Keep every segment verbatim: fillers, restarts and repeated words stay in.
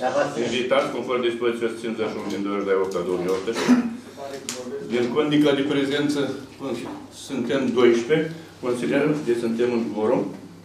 Invitați, conform dispoziției cincizeci și unu din douăzeci și opt a două mii optsprezece. Din condiția de prezență suntem doisprezece. Considerăm că suntem în quorum.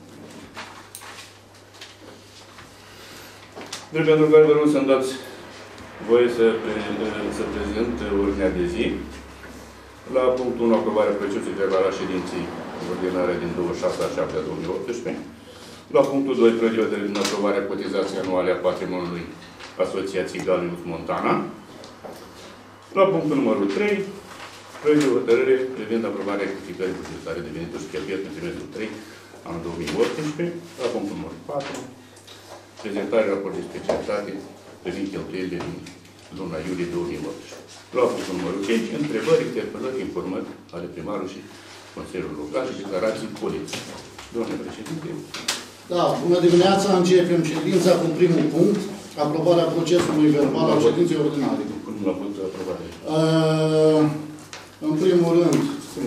Deci, pentru care vă rog să-mi dați voie să, să prezint ordinea de zi. La punctul unu, aprobarea procesului verbal a ședinței ordinare din douăzeci și șase a șaptea două mii optsprezece. La punctul doi, prevederea din aprobarea cotizației anuale a patrimoniului Asociației Galius Montana. La punctul numărul trei, proiect de hotărâre privind aprobarea rectificării bugetare de venituri și cheltuieli pe trimestrul trei, anul două mii optsprezece. La punctul numărul patru, prezentarea raportului de specialitate privind cheltuielile din luna iulie două mii optsprezece. La punctul numărul cinci, întrebări, interpelări, informări ale primarului și Consiliului Local și declarații politice. Domnule președinte. Da, bună dimineața, începem ședința cu primul punct, aprobarea procesului verbal al ședinței ordinare. La punctul aprobare. Uh, în primul rând,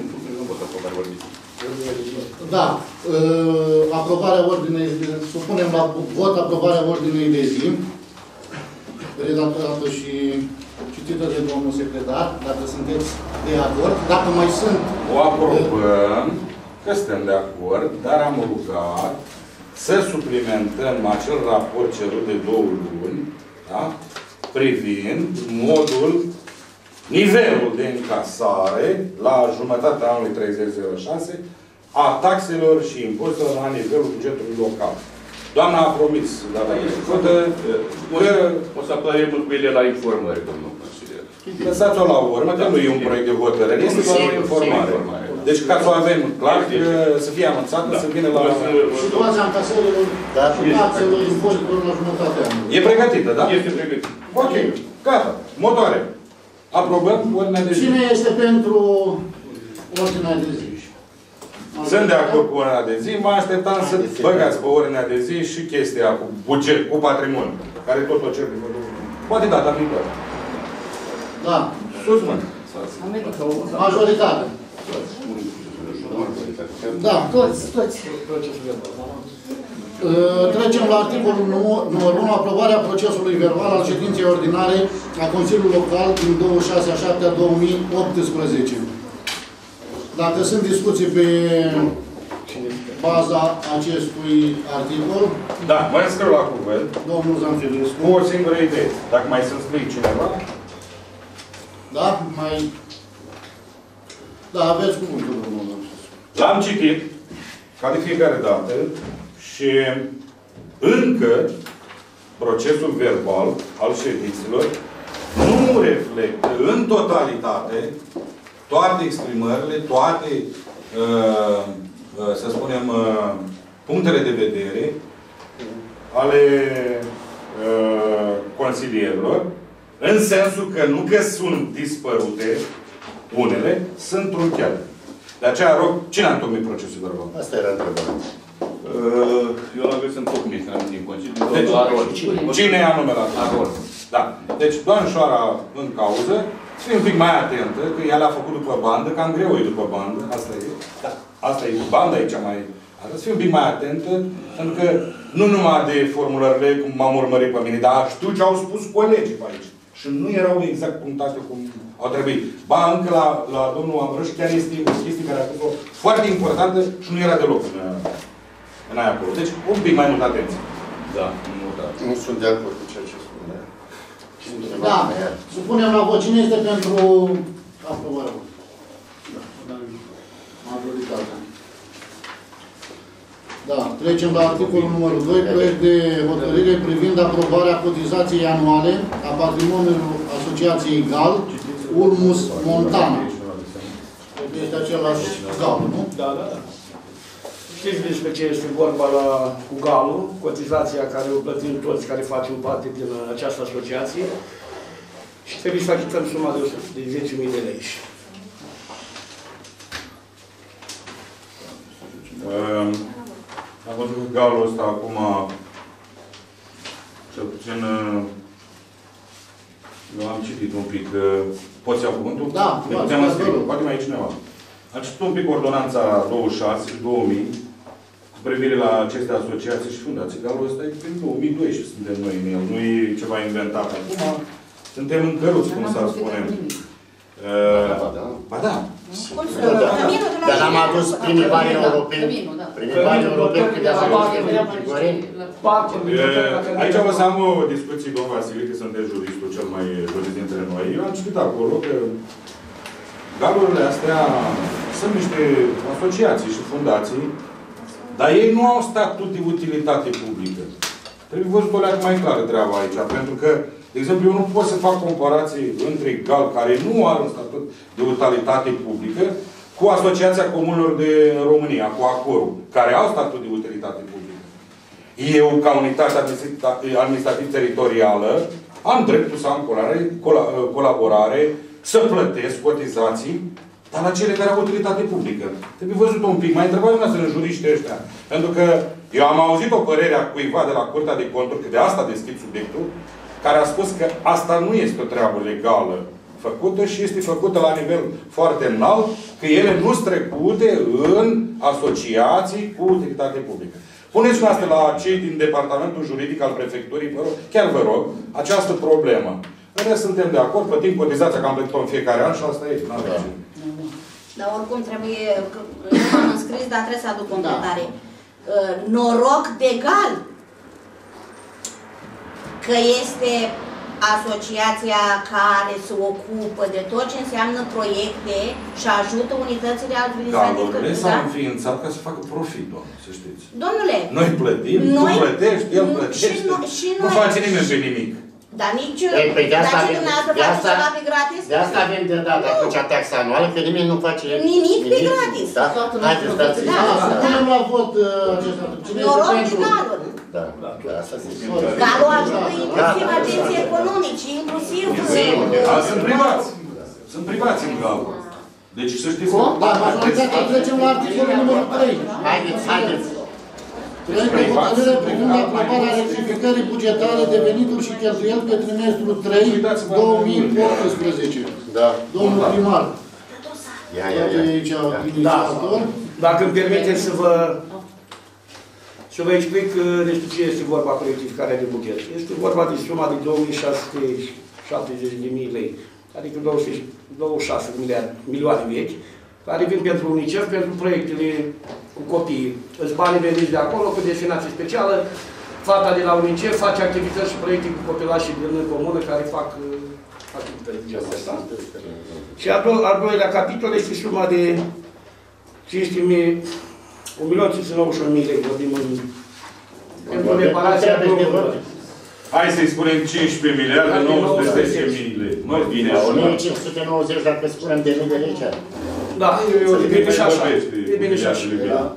da, uh, aprobarea ordinei, supunem la vot aprobarea ordinei de zi, redactată și citită de domnul secretar, dacă sunteți de acord. Dacă mai sunt... O aprobăm, că suntem de acord, dar am rugat să suplimentăm acel raport cerut de două luni, da? Privind modul, nivelul de încasare la jumătatea anului treizeci șase a taxelor și impozitelor la nivelul bugetului local. Doamna a promis, data trecută, că... O să apărem cu ele la informări, domnul consilier. Lăsați-o la urmă, că nu e un proiect de hotărâre, este doar o informare. Deci, ca să o avem clar, să fie anunțată, să vină la... Situația încasărilor și taxelor impozitelor la jumătatea anului. E pregătită, da? Este pregătită. Ok, gata. Motoare. Aprobăm ordinea de zi. Cine este pentru ordinea de zi? Sunt de acord cu ordinea de zi. Mă așteptam să băgați pe ordinea de zi și chestia cu buget, cu patrimoniu, care tot o cer. Poate data viitoare. Da. Sus, mă. Majoritate. Da. Toți, toți. Trecem la articolul numărul unu, aprobarea procesului verbal al ședinței ordinare a Consiliului Local din douăzeci și șase a șaptea două mii optsprezece. Dacă sunt discuții pe baza acestui articol... Da, mă înscriu la cuvânt. Domnul Zanfirescu. Cu o singură idee. Dacă mai să înscrii cineva... Da? Mai... Da, aveți cuvântul, domnul Zanfirescu. L-am citit, ca de fiecare dată, și încă procesul verbal al ședinților nu reflectă în totalitate toate exprimările, toate, uh, uh, să spunem, uh, punctele de vedere ale uh, consilierilor, în sensul că nu că sunt dispărute unele, sunt trunchiate. De aceea rog, cine a întocmit procesul verbal? Asta era întrebarea. Eu l-am găsit întocmit din Consiliu. Deci, cine e anume la Arol? Da. Deci, doamnișoara în cauză, să fie un pic mai atentă, că ea l-a făcut după bandă, cam greu e după bandă. Asta e. Da. Asta e. Banda e cea mai... Să fie un pic mai atentă, pentru că nu numai de formulările, cum m-am urmărit pe mine, dar știu ce au spus colegii pe aici. Și nu erau exact punctate cum au trebuit. Ba, încă la, la domnul Ambrăș, chiar este o chestie care a fost foarte importantă și nu era deloc în, în aia acolo. Deci, un pic mai mult atenție. Da, nu, da. Nu sunt de acord cu ceea ce spune. Da. Supunem la vot. Cine este pentru aprobarea? Da. Majoritatea. Da. Trecem la articolul numărul doi, proiect de hotărâre privind aprobarea cotizației anuale a patrimoniului Asociației GAL, Ulmus Montana. Este același GAL, nu? Da, da, da. Știți despre ce este vorba la, cu GAL-ul, cotizația care o plătim toți care facem parte din această asociație și trebuie să achităm suma de, de zece mii de lei. Um, am văzut că galul ăsta acum, cel puțin, eu am citit un pic, poți să iau cuvântul? Da, poate mai e cineva. Am citit un pic ordonanța douăzeci și șase două mii, cu privire la aceste asociații și fundații. Galul ăsta e prin două mii doisprezece suntem noi în el. Nu e ceva inventat acum. Suntem în căruți, cum să spunem. Ba da. Dar n-am adus primii bani europeni. Primii bani europeni cât de-a Aici vă să am o discuție, domnul Vasile, că sunteți juristul cel mai jurist dintre noi. Eu am citit acolo că galurile astea sunt niște asociații și fundații, dar ei nu au statut de utilitate publică. Trebuie văzut o leacă mai clară treaba aici, pentru că, de exemplu, eu nu pot să fac comparații între GAL, care nu are un statut de utilitate publică, cu Asociația Comunelor de România, cu ACOR-ul, care au statut de utilitate publică. Eu, ca unitate administrativ-teritorială, am dreptul să am colaborare, să plătesc cotizații, dar la cele care au utilitate publică. Trebuie văzut un pic. Mai întrebat dumneavoastră în juriștii ăștia. Pentru că eu am auzit o părere a cuiva de la Curtea de Conturi, că de asta deschid subiectul, care a spus că asta nu este o treabă legală făcută și este făcută la nivel foarte înalt, că ele nu strecute în asociații cu utilitate publică. Puneți-vă asta la cei din Departamentul Juridic al Prefecturii, vă rog, chiar vă rog, această problemă. Noi suntem de acord, plătim cotizația că am plătit-o în fiecare an și asta e. Dar oricum trebuie, eu m-am înscris, dar trebuie să aduc completare. Da. Noroc de gal că este asociația care se ocupă de tot ce înseamnă proiecte și ajută unitățile administrative. Galurile s-au înființat ca să facă profit, doamne, să știți. Domnule, noi plătim, noi, tu plătești, el plătește, și no, și nu noi, face nimeni pe nimic. Dar nici... Ei, păi de asta dar avem, și dumneavoastră de face asta, ceva pe gratis? De asta avem de dat atunci taxa anuală, că nimeni nu face nimic pe gratis. Da? Haideți, dați-i. Da, punem la vot acesta. Noroc de galuri. Da, da, asta se zice. Galul ajută inclusiv agenții economici, inclusiv... Sunt privați. Sunt privați în gal. Deci să știți... Da, majoritatea trecem la articolul numărul trei. Haideți, haideți. Proiect de hotărâre privind aprobarea rectificării bugetare de venituri și cheltuieli pe trimestrul trei două mii optsprezece. Da. Domnul primar. Ia, ia, ia. Aici, inițiator. Dacă îmi permiteți să vă să vă explic despre ce este vorba cu rectificarea de buget. Este vorba de suma de două mii șase sute șaptezeci de mii lei, adică douăzeci și șase milioane vechi, care vin pentru UNICEF, pentru proiectele cu copiii. Îți banii veniți de acolo, cu destinație specială, fata de la UNICEF face activități și proiecte cu copilașii din comună care fac uh, activități de genul ăsta. Și al, do al doilea capitol este suma de cinci sute mii, un milion cinci sute nouăzeci și unu mii lei, vorbim în pentru reparația drumurilor. Hai să-i spunem cincisprezece miliarde, nouă sute zece mii lei. Nu bine așa. o mie cinci sute nouăzeci dacă spunem de mii de lei ce are. Da, e bine și așa. E bine și așa.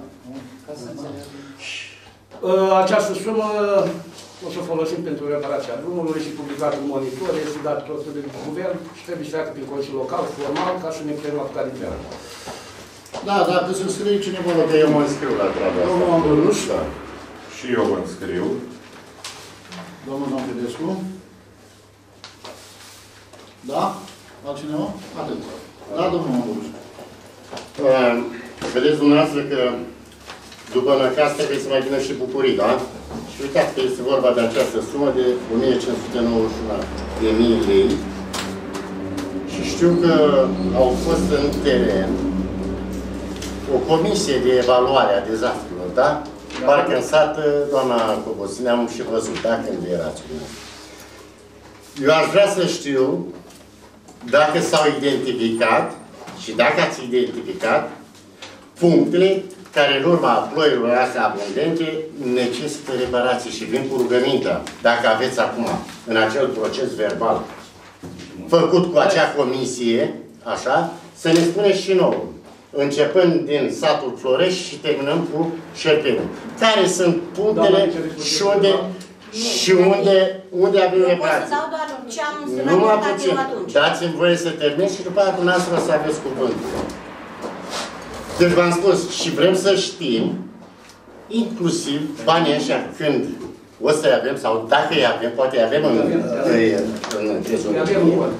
Această sumă o să folosim pentru reparația drumului și publicat în monitor, este dat tot de guvern și trebuie să treacă prin Consiliul Local, formal, ca să ne putem apuca de treabă. Da, dacă se scrie cineva, că eu mă înscriu la treaba asta. Domnul Ambruș. Da. Și eu mă înscriu. Domnul Domnilescu. Da? Altcineva? Atât. Da, domnul Ambruș. Uh, vedeți dumneavoastră că după năcaz trebuie să mai vină și bucurii, da? Și uitați că este vorba de această sumă de o mie cinci sute nouăzeci și unu de mii lei. Și știu că au fost în teren o comisie de evaluare a dezastrelor, da? Parcă în sat, doamna Cobosine, am și văzut, da, când erați cu noi. Eu aș vrea să știu dacă s-au identificat și dacă ați identificat punctele care în urma ploilor astea abundente necesită reparații și vin cu rugămintea, dacă aveți acum, în acel proces verbal făcut cu acea comisie, așa, să ne spuneți și nouă, începând din satul Florești și terminăm cu Șerpenul. Care sunt punctele și unde, și unde, unde avem reparații? Eu pot să dau doar ce am Numai sunat puțin. eu atunci. Dați-mi voie să termin și după aceea dumneavoastră o să aveți cuvântul. Deci v-am spus și vrem să știm, inclusiv banii ăștia, când o să-i avem, sau dacă îi avem, poate îi avem în, în, în trezorerie,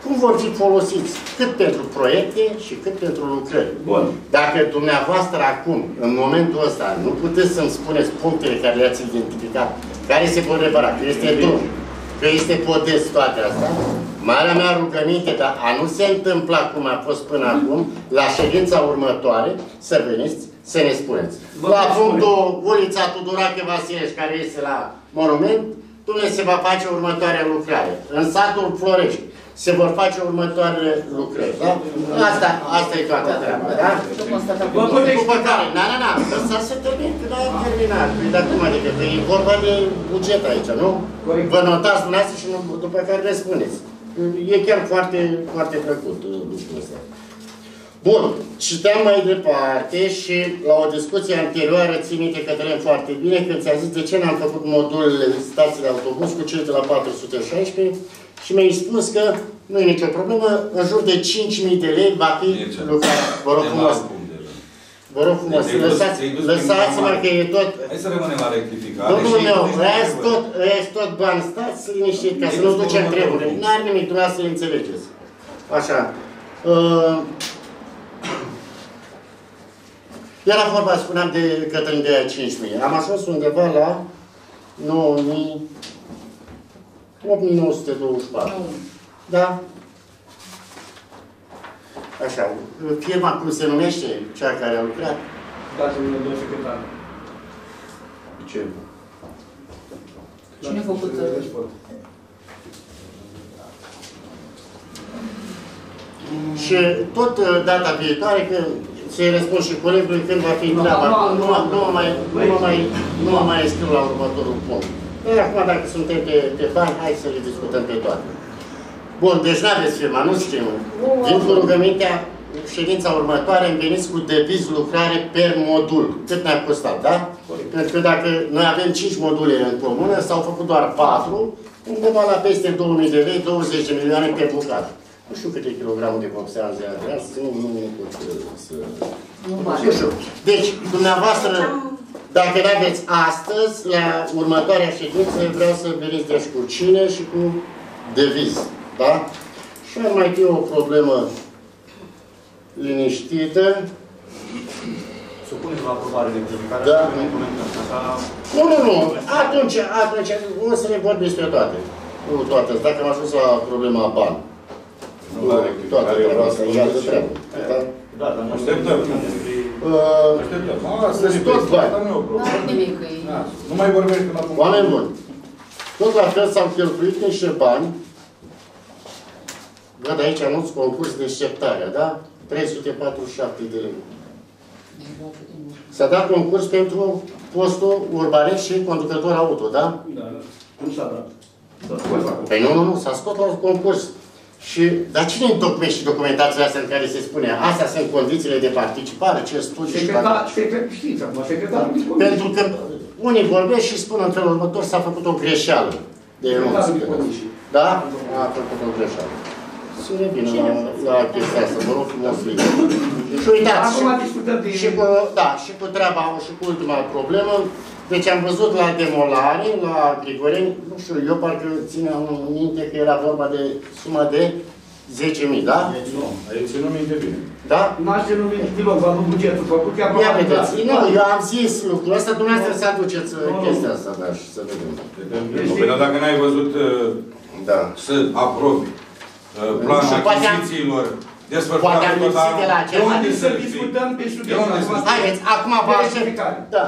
cum vor fi folosiți cât pentru proiecte și cât pentru lucrări. Bun. Dacă dumneavoastră acum, în momentul ăsta, nu puteți să-mi spuneți punctele care le-ați identificat, care se pot repara, că este drum, că este podest, toate astea, marea mea rugăminte, dar a nu se întâmpla cum a fost până acum, la ședința următoare, să veniți, să ne spuneți. La punctul ulița Tudorache Vasilești, care este la monument, Dumnezeu se va face următoarea lucrare. În satul Florești se vor face următoarele lucrări, da? Asta, asta e toată treaba, da? După care, na, na, na, lăsați să termin, că n-am terminat. Păi, dar cum adică, că e vorba de buget aici, nu? Vă notați dumneavoastră și după care le spuneți. E chiar foarte, foarte plăcut lucrul ăsta. Bun, citeam mai departe și la o discuție anterioară, țin minte, Cătălin, foarte bine, când ți-a zis de ce n-am făcut modulele stații de autobuz cu cele de la patru sute șaisprezece și mi-ai spus că nu e nicio problemă, în jur de cinci mii de lei va fi lucrat. Vă rog frumos. Vă rog frumos, lăsați-mă că e tot... Hai să rămânem la rectificare. Domnul meu, ăia-s tot, ăia-s tot bani, stați liniștit, ca să nu ducem treburi. N-are nimic, dumneavoastră să-l înțelegeți. Așa. Uh, Era vorba, spuneam, de Cătălin de aia cinci mii. Am ajuns undeva la nouă mii, opt mii nouă sute douăzeci și patru. Da? Așa. Firma, cum se numește, cea care a lucrat? Dați-mi de secretar. Ce? Cine a făcut? Și tot data viitoare, că să-i răspund și colegului când va fi treaba. Nu mă mai, nu mai, nu mă mai scriu la următorul punct. Dar acum, dacă suntem pe, pe bani, hai să le discutăm pe toate. Bun, deci n-aveți firma, nu știm. Vin cu rugămintea, ședința următoare, îmi veniți cu deviz lucrare per modul. Cât ne-a costat, da? Pentru că dacă noi avem cinci module în comună, s-au făcut doar patru, undeva la peste două mii de lei, douăzeci de milioane pe bucată. Nu știu câte kilograme de vopseanze aveați, nu, nu, nu pot să... Nu știu. Deci, dumneavoastră, dacă n-aveți astăzi, la următoarea ședință, vreau să veniți deci cu cine și cu deviz. Da? Și ar mai fi o problemă liniștită. Supuneți la aprobare rectificarea Da. și comentăm. Nu, nu, nu. Atunci, atunci, o să le vorbim despre toate. Nu toate. Dacă am ajuns la problema bani. Nu, toate treaba asta e altă treabă. Da, dar nu Așteptăm. Uh, Așteptăm. Sunt tot bani. Nu mai vorbești când acum. Oameni buni. Tot la fel s-au cheltuit niște bani. Văd aici anunț concurs de sceptare, da? trei sute patruzeci și șapte de lei. S-a dat concurs pentru postul urbanist și conducător auto, da? Da, da. Cum s-a dat? Păi nu, nu, nu, s-a scos la concurs. Și, dar cine întocmește documentația asta în care se spune astea sunt condițiile de participare, ce studii și Secretar, secretar, știți acum, secretarul de comisie. Pentru că unii vorbesc și spun în felul următor s-a făcut o greșeală. De Secretarul de comisie. Da? A făcut o greșeală. Să revină la, la chestia asta, vă rog frumos. Și uitați, Acum discutăm de... și cu, da, și cu treaba, și cu ultima problemă, deci am văzut la demolare, la Grigoreni, nu știu, eu parcă țineam minte că era vorba de suma de zece mii, da? Nu, ai ținut minte bine. Da? N-aș denumi deloc, v-am dat bugetul făcut, chiar Ia vedeți, nu, eu am zis lucrul ăsta, dumneavoastră să aduceți chestia asta, da, și să vedem. Păi, dar dacă n-ai văzut Da. să aprobi planul achizițiilor, desfășurare totală, de unde să discutăm pe subiectul ăsta. Haideți, acum vă aștept. Da.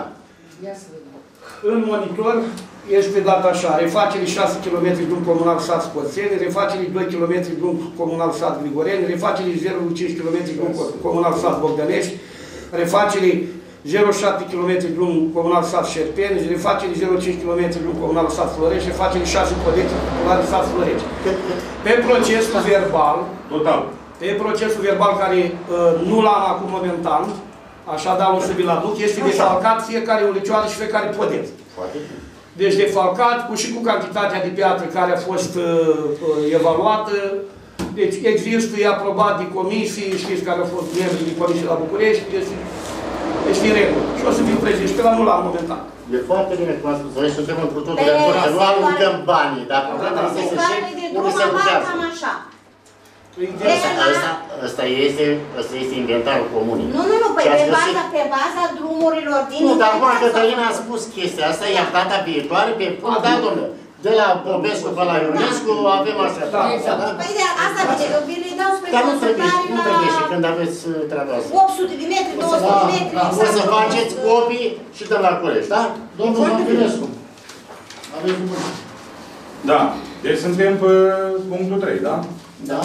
În monitor este dat așa, refacerii șase kilometri drum comunal sat Scoțeni, refacerii doi kilometri drum comunal sat Grigoreni, refacerii zero virgulă cinci kilometri drum comunal sat Bogdănești, refacerii zero virgulă șapte kilometri drum comunal sat Șerpeni, refacerii zero virgulă cinci kilometri drum comunal sat Florești, refacerii șase podete comunal sat Florești. Pe procesul verbal, total. pe procesul verbal care uh, nu l-am acum momentan, așa dau un subil la duc, este defalcat fiecare ulicioară și fiecare podet. Deci defalcat cu și cu cantitatea de piatră care a fost uh, uh, evaluată. Deci există, e aprobat de comisii, știți care au fost membri de comisie la București, este, este în regulă. Și o să fiu prezent, și pe la nu l-am momentan. E foarte bine, cum am spus, noi suntem într totul de acord, că nu aruncăm banii, dar problema este să știm unde se lucrează. Cam așa. Ăsta este, ăsta este inventarul comunii. Nu, nu, nu, păi pe găsit... baza, pe baza drumurilor din... Nu, dar acum Cătălina a spus chestia asta, iar data viitoare, pe punct, da, domnule. De la Popescu pe la Ionescu avem așa. Da, da. Păi de asta vi le dau spre dar nu trebuie, nu trebuie și la când aveți treaba asta. opt sute de metri, două sute de metri, O să faceți copii și de la colegi, da? Domnul Mantinescu, aveți cuvântul. Da. Deci suntem pe punctul trei, da? Da.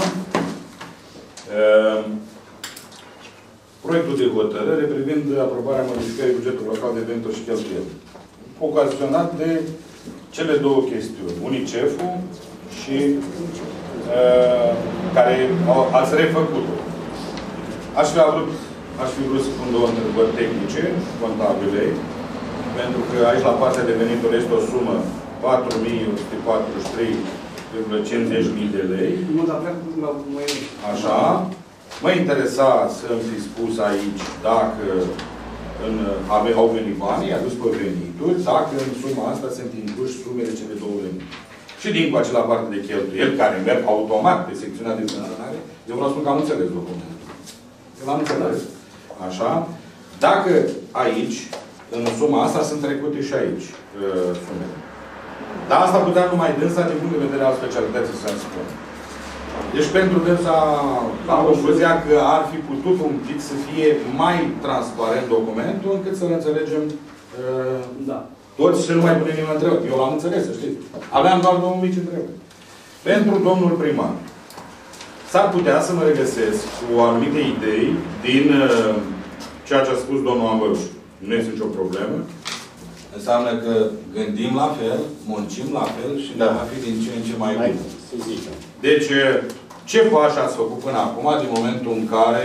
Uh, proiectul de hotărâre privind aprobarea modificării bugetului local de venituri și cheltuieli. Ocazionat de cele două chestiuni. UNICEF-ul și uh, care au, ați refăcut-o. Aș fi vrut, aș fi vrut să pun două întrebări tehnice, contabile, pentru că aici la partea de venituri este o sumă patru mii o sută patruzeci și trei virgulă cincizeci de mii de lei. Nu, dar prea mai... Așa. Mă interesa să-mi fi spus aici dacă în, ave, au venit banii, adus pe venituri, dacă în suma asta sunt incluși sumele cele două venituri. Și din cu acela parte de cheltuieli, care merg automat pe secțiunea de funcționare, eu vreau să spun că am înțeles documentul. Eu l-am înțeles. Așa. Dacă aici, în suma asta, sunt trecute și aici uh, sumele. Dar asta putea numai dânsa din punct de vedere al specialității, să-mi spun. Deci pentru dânsa am concluzia că ar fi putut un pic să fie mai transparent documentul, încât să-l înțelegem uh, da. toți și nu mai punem nimeni întrebări. Eu l-am înțeles, să știți. Aveam doar două mici întrebări. Pentru domnul primar, s-ar putea să mă regăsesc cu anumite idei din uh, ceea ce a spus domnul Ambăruș. Nu este nicio problemă. Înseamnă că gândim la fel, muncim la fel și ne va fi din ce în ce mai bine. Deci, ce pași ați făcut până acum, din momentul în care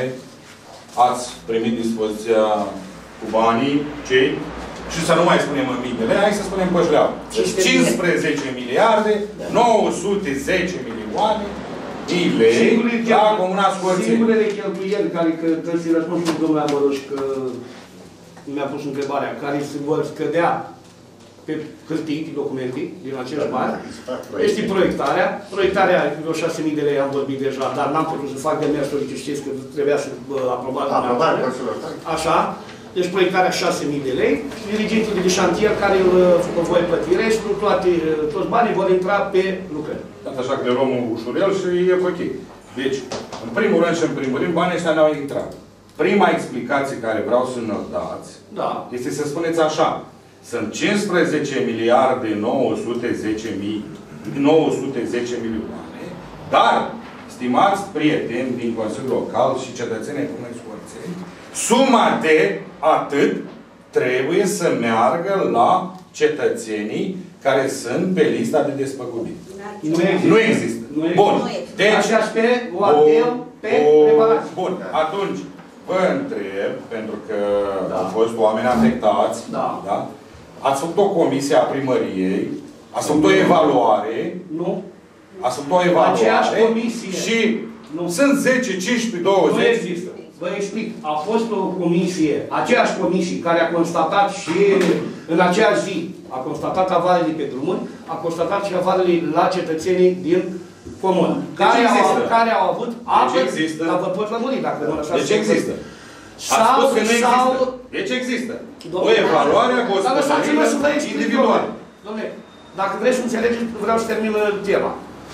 ați primit dispoziția cu banii cei, și să nu mai spunem în mii de lei, hai să spunem pe șleau. Deci cincisprezece miliarde, nouă sute zece milioane de lei la Comuna Scorțeni. Singurele cheltuieli care, că trebuie să-i răspund și domnul Amăruș, că mi-a pus întrebarea, care se vor scădea pe hârtii, documente, din acești bani, este proiectarea. Proiectarea, vreo șase mii de lei am vorbit deja, dar n-am putut să fac demersul, că știți că trebuia să aprobat. Așa. Deci proiectarea șase mii de lei. Dirigentul de șantier care îl voi plăti. Restul, toate, toți banii vor intra pe lucrări. Așa că le luăm ușurel și e ok. Deci, în primul rând și în primul rând, banii ăștia ne-au intrat. Prima explicație care vreau să ne dați, da, este să spuneți așa. Sunt cincisprezece miliarde nouă sute zece mii, nouă sute zece milioane, dar, stimați prieteni din Consiliul Local și cetățenii Comunei Scorțeni, suma de atât trebuie să meargă la cetățenii care sunt pe lista de despăgubiri. Nu există. Nu există. Nu există. Bun. Deci, așa pe o apel pe reparație. Bun. Atunci, vă întreb, pentru că da. au fost oameni afectați, da. Da? Ați făcut o comisie a primăriei, ați făcut o evaluare, nu. Ați făcut o evaluare aceeași comisie. Și nu. sunt zece, cincisprezece, douăzeci. Nu există. Vă explic. A fost o comisie, aceeași comisie, care a constatat și în aceeași zi, a constatat avarele pe drumuri, a constatat și avarele la cetățenii din comună. Care, au, care au avut apă, deci dar vă pot lămuri dacă nu lăsați. Deci există. Sau, Ați spus că nu există. sau... Deci există. O evaluare a gospodării individuale. Dom'le, dacă vreți să înțelegeți, vreau să termin tema.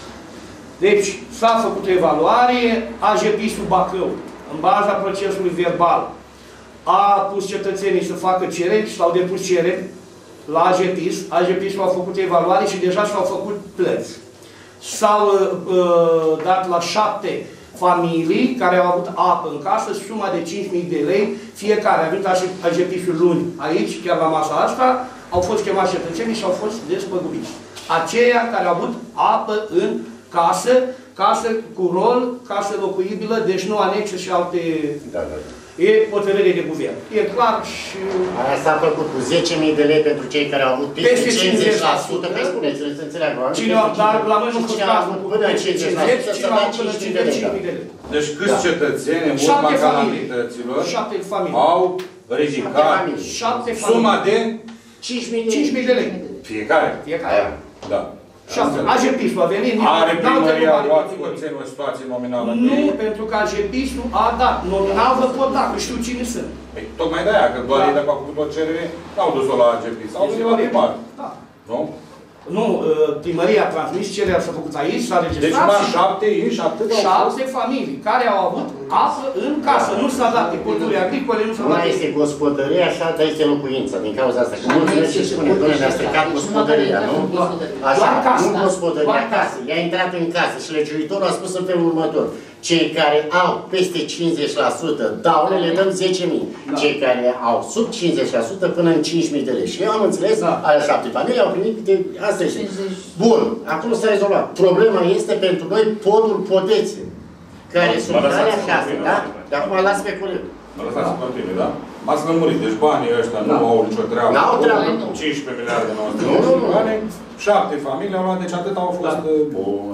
Deci, s-a făcut o evaluare, A J P I-ul Bacău, în baza procesului verbal, a pus cetățenii să facă cereri, s-au depus cereri la A J P I S, A J P I S-ul a făcut evaluare și deja s-au făcut plăți. S-au uh, dat la șapte familii care au avut apă în casă, suma de cinci mii de lei, fiecare. A venit A J P I-ul luni aici, chiar la masa asta, au fost chemați cetățenii și au fost despăgubiți. Aceia care au avut apă în casă, casă cu rol, casă locuibilă, deci nu anexe și alte... Da, da, da. E hotărâre de guvern. E clar și... Aia s-a făcut cu zece mii de lei pentru cei care au avut peste cincizeci la sută. Păi spuneți-le să înțeleagă. Cine a, dar la noi nu cine a avut până cincizeci la sută să dea cinci mii de lei. Deci câți da. cetățeni în urma calamităților au ridicat șapte suma de cinci mii de lei. Fiecare. Fiecare? Fiecare. Da. A G P S-ul a venit, are primăria luați Oțeni o situație nominală? Nu, pentru că A G P S-ul a dat. Nominal vă pot da, că știu cine sunt. Păi, tocmai de aia, că doar ei dacă au făcut o cerere, n-au dus-o la A G P S, au dus-o la primar. Da. Nu? Nu, primăria a transmis cererea s-a făcut aici, s-a registrat. Deci numai șapte ei, șapte de șapte familii care au avut apă în casă. Nu s-a dat de culturi agricole, nu s-a dat. Una este gospodăria și alta este locuința. Din cauza asta. Că mulți merg și spune, doamne, ne-a stricat gospodăria, nu? Așa, nu gospodăria, casă. I-a intrat în casă și legiuitorul a spus în felul următor. Cei care au peste cincizeci la sută daune, le dăm zece mii. Cei care au sub cincizeci la sută până în cinci mii de lei. Și eu am înțeles, ale șapte familii au primit de... Asta este. Bun, acum s-a rezolvat. Problema este pentru noi podul Podețe, care sunt alea șase, da? De acum las pe coleg. Mă lăsați să continui, da? M-ați lămurit, deci banii ăștia nu au nicio treabă. N-au treabă. cincisprezece miliarde noastre. Nu, nu, nu. șapte familii au luat, deci atât au fost. Bun.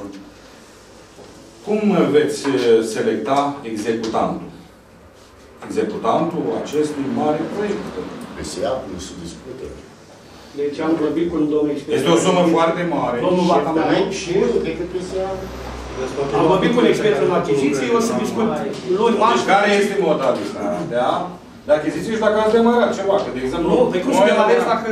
Cum veți selecta executantul? Executantul acestui mare proiect. Presia, nu se discută. Deci am vorbit cu un domn expert. Este o sumă foarte mare. Domnul Vataman. Și eu, cred că presia... Am vorbit cu un expert în achiziții, o să discut luni, marți. Deci care este modalitatea de achiziție și dacă ați demarat ceva? Că, de exemplu... Nu, pe cum să demarez dacă...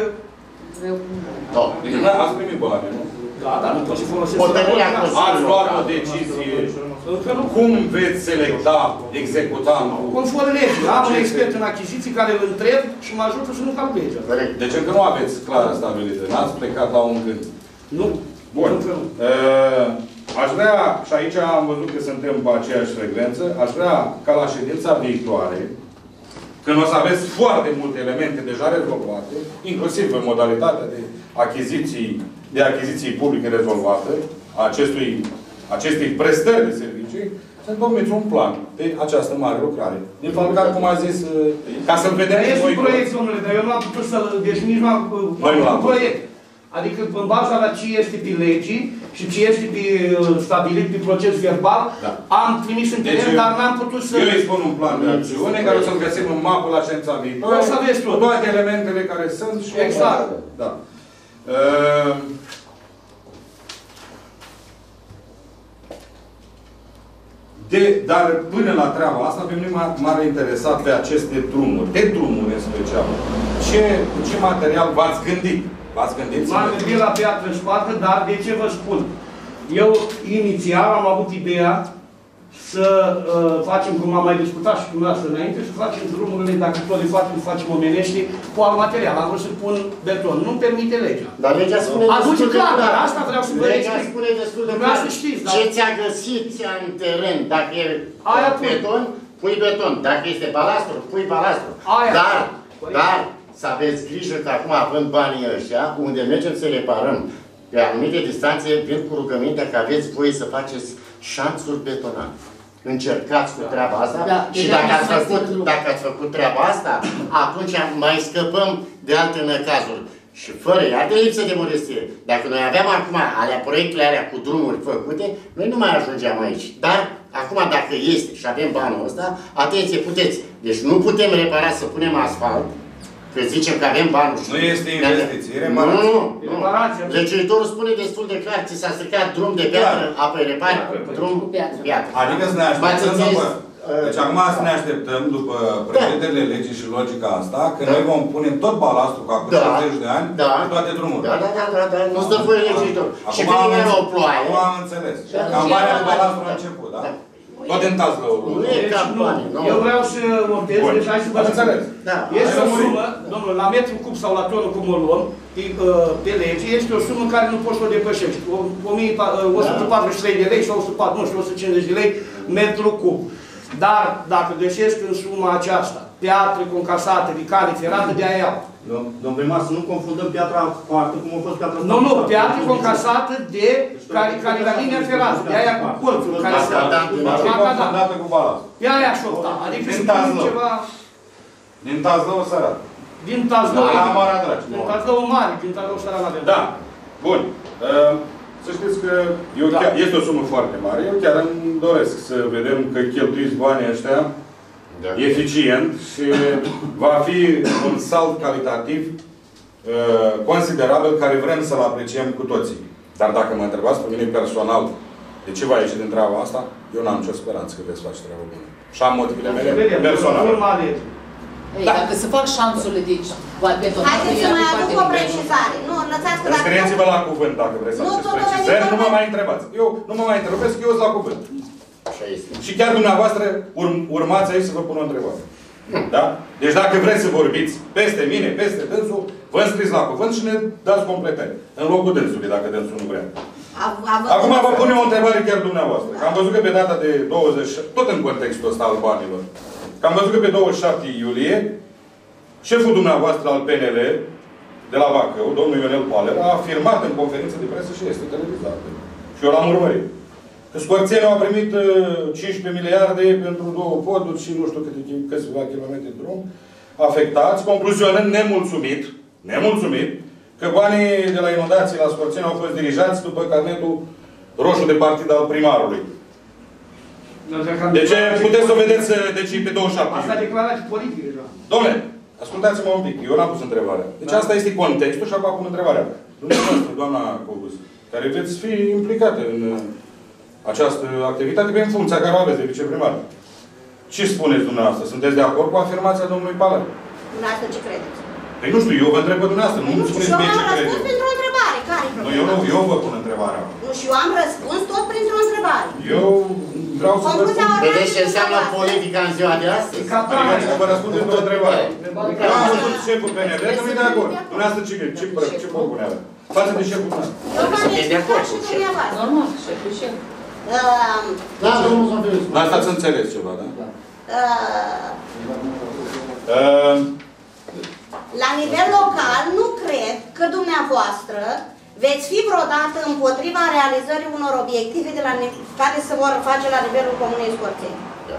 Nu. Deci ați primit bani, nu? Da, dar nu pot să folosesc... Ați luat o decizie. Cum veți selecta executantul? Conform legii. Am un expert în achiziții care îl întreb și mă ajută să nu calc legea. Deci încă nu aveți clară stabilită. N-ați plecat la un gând. Nu. Bun. Uh, aș vrea, și aici am văzut că suntem pe aceeași frecvență, aș vrea ca la ședința viitoare, când o să aveți foarte multe elemente deja rezolvate, inclusiv în modalitatea de achiziții, de achiziții publice rezolvate, acestui, acestei prestări de servicii, să întocmiți un plan pe această mare lucrare. Din fapt, care, cum a zis, ca să-l vedem noi. Este un proiect, domnule, dar eu nu am putut să-l... Deci nici nu am făcut un proiect. Adică în baza la ce este pe legii și ce este pe, stabilit pe proces verbal, da. Am trimis în teren, deci dar n-am putut să... Eu îi spun un plan de acțiune care o să-l găsim în mapă la ședința viitoare. O să aveți tot. Toate elementele care sunt și... Exact. Da. Uh, De, dar până la treaba asta, pe mine m-ar interesa pe aceste drumuri, pe drumuri în special. Ce, ce material v-ați gândit? V-ați gândit? M-am gândit la piatră spartă, dar de ce vă spun? Eu, inițial, am avut ideea să uh, facem, cum am mai discutat și cu dumneavoastră înainte, să facem drumurile, dacă tot le facem, facem omenești, cu alt material. Am vrut să pun beton. Nu permite legea. Dar legea spune Aduce clar, dar asta vreau să vă legea spune destul de clar. Știți, ce ți-a găsit în teren, dacă e aia beton, pui beton. Dacă este balastru, pui balastru. Aia dar, dar, să aveți grijă că acum, având banii ăștia, unde mergem să reparăm, pe anumite distanțe, vin cu rugămintea că aveți voie să faceți șanțuri betonate. Încercați cu treaba asta da, și dacă ați, făcut, dacă ați făcut treaba asta, atunci mai scăpăm de alte năcazuri. Și fără, iată lipsă de modestie. Dacă noi aveam acum alea, proiectele alea cu drumuri făcute, noi nu mai ajungeam aici. Dar, acum dacă este și avem banul ăsta, atenție, puteți. Deci nu putem repara să punem asfalt, că zicem că avem banul. Nu este investiție, e reparație. Nu, nu, nu. Legiuitorul spune destul de clar, ți s-a stricat drum de piatră, apoi repari drum piatră. Adică să ne așteptăm după... Deci acum să ne așteptăm după prevederile legii și logica asta, că noi vom pune tot balastru ca cu treizeci de ani pe toate drumurile. Da, da, da, da, da, nu stă voie legiuitor. Și când vine o ploaie... Acum am înțeles. Campania cu balastru a început, da? Tot în Tazlău. Nu e campanie, nu. Eu vreau să montez, deci hai să vă înțeles. Este o sumă, domnule, la metru cub sau la tonul cum o luăm, pe lege, este o sumă care nu poți să o depășești. o sută patruzeci și trei de lei sau o sută cincizeci de lei metru cub. Dar, dacă găsesc în suma aceasta piatră concasată, de cale ferată, de aia iau. Domnul primar, să nu confundăm piatra spartă cum a fost piatra spartă. Nu, nu, piatră concasată de care, care la linia ferată, de aia cu colțul, care se confundată cu balastru. Pe aia șopta, adică să punem ceva... Din Tazlău Sărat. Din Tazlău... La Marea Dragi. Din Tazlău Mare, din Tazlău Sărat avem. Da. Bun. Să știți că eu chiar, este o sumă foarte mare. Eu chiar îmi doresc să vedem că cheltuiți banii ăștia da. eficient și va fi un salt calitativ uh, considerabil care vrem să-l apreciem cu toții. Dar dacă mă întrebați pe mine personal de ce va ieși din treaba asta, eu n-am nicio speranță că veți face treaba bună. Și am motivele mele personale. Ei, dacă se fac șanțurile, deci, betonate... Haideți să mai aduc o precizare. Nu, lăsați că dacă... Înscrieți-vă la cuvânt dacă vreți să faceți precizări, nu mă mai întrebați. Eu nu mă mai întrebesc, eu sunt la cuvânt. Așa este. Și chiar dumneavoastră urm, urmați aici să vă pun o întrebare. Da? Deci dacă vreți să vorbiți peste mine, peste dânsul, vă înscriți la cuvânt și ne dați completări. În locul dânsului, dacă dânsul nu vrea. Acum vă pune o întrebare chiar dumneavoastră. Că am văzut că pe data de douăzeci, tot în contextul ăsta al banilor, că am văzut că pe douăzeci și șapte iulie, șeful dumneavoastră al P N L de la Bacău, domnul Ionel Paler, a afirmat în conferință de presă și este televizat. Și eu l-am urmărit. Că Scorțenul a primit cincisprezece miliarde pentru două poduri și nu știu câte câțiva kilometri de drum afectați, concluzionând nemulțumit, nemulțumit, că banii de la inundații la Scorțenul au fost dirijați după carnetul roșu de partid al primarului. Deci puteți să o vedeți deci, pe douăzeci și șapte. Asta a declarat politic deja. Dom'le, ascultați-mă un pic. Eu n-am pus întrebarea. Deci asta este contextul și acum pun întrebarea. Dumneavoastră, doamna Cobus, care veți fi implicată în această activitate prin funcția care o aveți de viceprimar. Ce spuneți dumneavoastră? Sunteți de acord cu afirmația domnului Paler? Dumneavoastră ce credeți? Păi nu știu, eu vă întreb pe dumneavoastră. Nu îmi spuneți mie ce credeți. Eu am răspuns pentru o întrebare. Care nu, eu, nu, eu vă pun întrebarea. Nu, și eu am răspuns tot printr-o întrebare. Eu vreau să vă spun. Vedeți ce înseamnă politica în ziua de astăzi? Adică vă răspund pentru o întrebare. Eu am văzut șeful P N L, că nu-i de acord. Dumneavoastră ce ce ce propunerea? Față de șeful dumneavoastră. Eu v-am explicat și dumneavoastră. Normal, șeful șef. Da, domnul Zambelescu. La asta ați înțeles ceva, da? La nivel local, nu cred că dumneavoastră veți fi vreodată împotriva realizării unor obiective de la care se vor face la nivelul Comunei Scorțeni.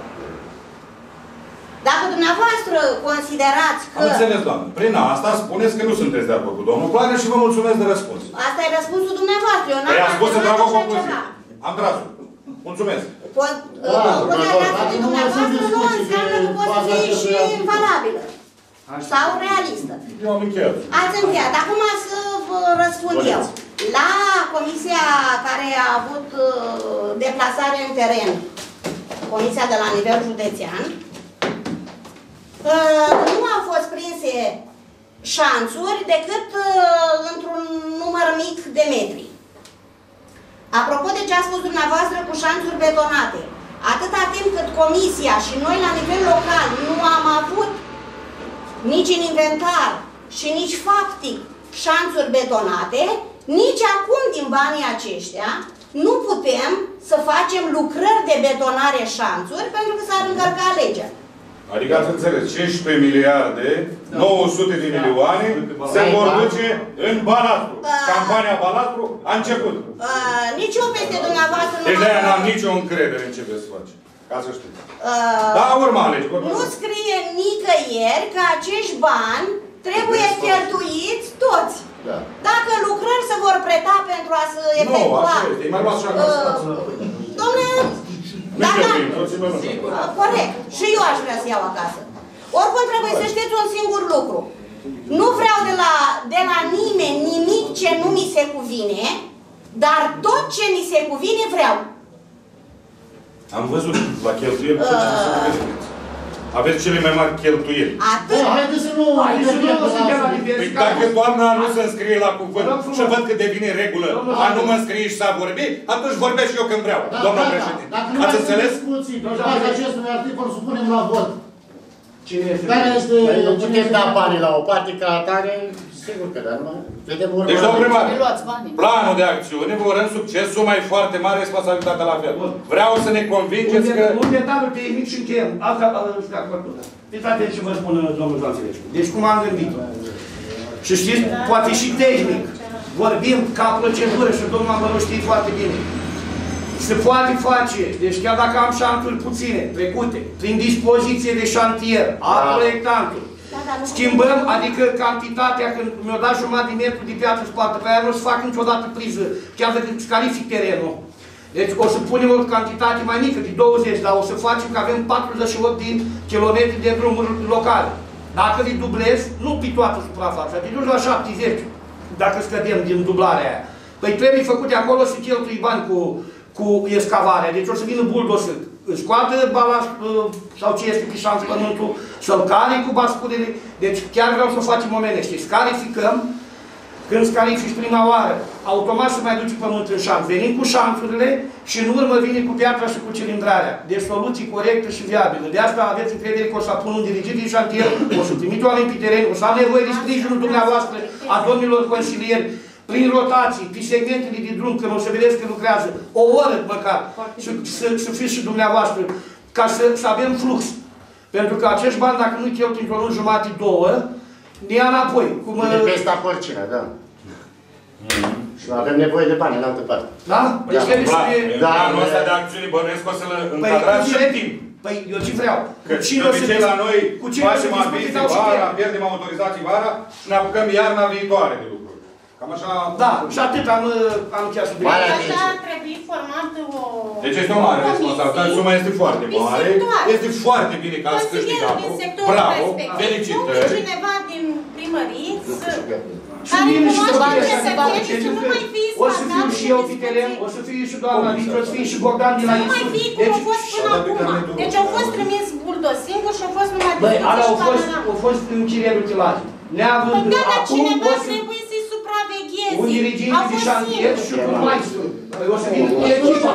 Dacă dumneavoastră considerați că... Am înțeles, doamnă. Prin asta spuneți că nu sunteți de acord cu domnul Plană și vă mulțumesc de răspuns. Asta e răspunsul dumneavoastră. Eu n-am spus să trag o concluzie. Am tras-o. Mulțumesc. Concluzia de dumneavoastră nu înseamnă că poate fi și invalabilă. Sau realistă. Eu am încheiat. Ați încheiat. Acum să vă răspund eu. La comisia care a avut deplasare în teren, comisia de la nivel județean, nu au fost prinse șanțuri decât într-un număr mic de metri. Apropo de ce a spus dumneavoastră cu șanțuri betonate, atâta timp cât comisia și noi la nivel local nu am avut nici în inventar și nici faptic șanțuri betonate, nici acum din banii aceștia nu putem să facem lucrări de betonare șanțuri pentru că s-ar încărca legea. Adică ați înțeles, cincisprezece miliarde, nouă sute de milioane se vor duce în Balastru. Campania Balastru a început. Nici eu peste dumneavoastră nu... Deci de-aia n-am nicio încredere în ce veți face. Ca să știți. Da, urma alegi. Nu scrie nicăieri că acești bani trebuie cheltuiți toți. Dacă lucrări se vor preta pentru a se efectua... Nu, așa este. E mai luat și acasă. Dom'le... Corect. Și eu aș vrea să iau acasă. Oricum trebuie să știți un singur lucru. Nu vreau de la, de la nimeni nimic ce nu mi se cuvine, dar tot ce mi se cuvine vreau. Am văzut la cheltuieli tot ce se cuvine. Aveți cele mai mari cheltuieli. Atât. Haideți să nu... Păi dacă doamna nu se înscrie la cuvânt și văd că devine regulă a nu mă înscrie și să vorbi, atunci vorbesc și eu când vreau, doamna președinte. Ați înțeles? Dacă acestui articol supunem la vot. Cine este? Care este... Nu putem da banii la o parte ca atare, sigur că da, numai vedem urmă. Deci, domnul primar, planul de acțiune vor în succes, suma e foarte mare, responsabilitatea la fel. Vreau să ne convingeți că... Un detaliu tehnic și încheiem. Asta este acordul. Fiți atenți ce vă spun domnul Zanțilescu. Deci cum am gândit-o. Și știți, poate și tehnic. Vorbim ca procedură și domnul Amăru știe foarte bine. Se poate face, deci chiar dacă am șanturi puține, trecute, prin dispoziție de șantier, a proiectantului, schimbăm, adică cantitatea, când mi-o dat jumătate de metru de piatră sparte, pe aia nu o să fac niciodată priză, chiar dacă îți calific terenul. Deci o să punem o cantitate mai mică, de douăzeci, dar o să facem că avem patruzeci și opt de kilometri de drumuri locale. Dacă le dublez, nu pe toată suprafața, de duci la șaptezeci, dacă scădem din dublarea aia. Păi trebuie făcute acolo să cheltui bani cu, cu escavarea. Deci o să vină buldoz să scoată balast sau ce este pe șanț pământul, să-l care cu basculele. Deci chiar vreau să o facem omenește. Scarificăm, când scarifici prima oară, automat se mai duce pământ în șanț. Venim cu șanțurile și în urmă vine cu piatra și cu cilindrarea. Deci soluții corectă și viabilă. De asta aveți încredere că o să pun un dirigit din șantier, o să trimit oameni pe teren, o să am nevoie de sprijinul dumneavoastră, a domnilor consilieri, prin rotații, pe segmentele de drum, când o să vedeți că lucrează o oră măcar, să, să, să fiți și dumneavoastră, ca să, să avem flux. Pentru că acești bani, dacă nu-i cheltui într-o lună jumătate, două, ne ia înapoi. Cum, de pesta porcină, da. Mm. Și avem nevoie de bani în altă parte. Da? Deci da. trebuie să fie... Da, anul ăsta de acțiuni bănuiesc o să-l încadrați și în timp. Păi, eu ce vreau? Că de obicei la noi facem avizi vara, pierdem autorizații vara și ne apucăm iarna viitoare de lucruri. Cam așa... Da, și atât am, am chiar să Așa ar trebui format o... Deci este o mare responsabilitate, suma este foarte mare. Este foarte bine că ați câștigat-o. Bravo, felicitări. Cineva din primărie să... Și mine și toate să facă ce o să fiu și eu pe teren, o să fiu și doamna Lică, o să fiu și Bogdan din la Insult. Nu mai fii cum au fost până acum. Deci au fost trimis buldoz singur și au fost numai de băi, alea au fost, au fost în chirierul utilaje. Neavând acum cineva o să... trebuie să-i supravegheze. Un dirigent de șantier și un maestru. Păi o să vină cu echipa.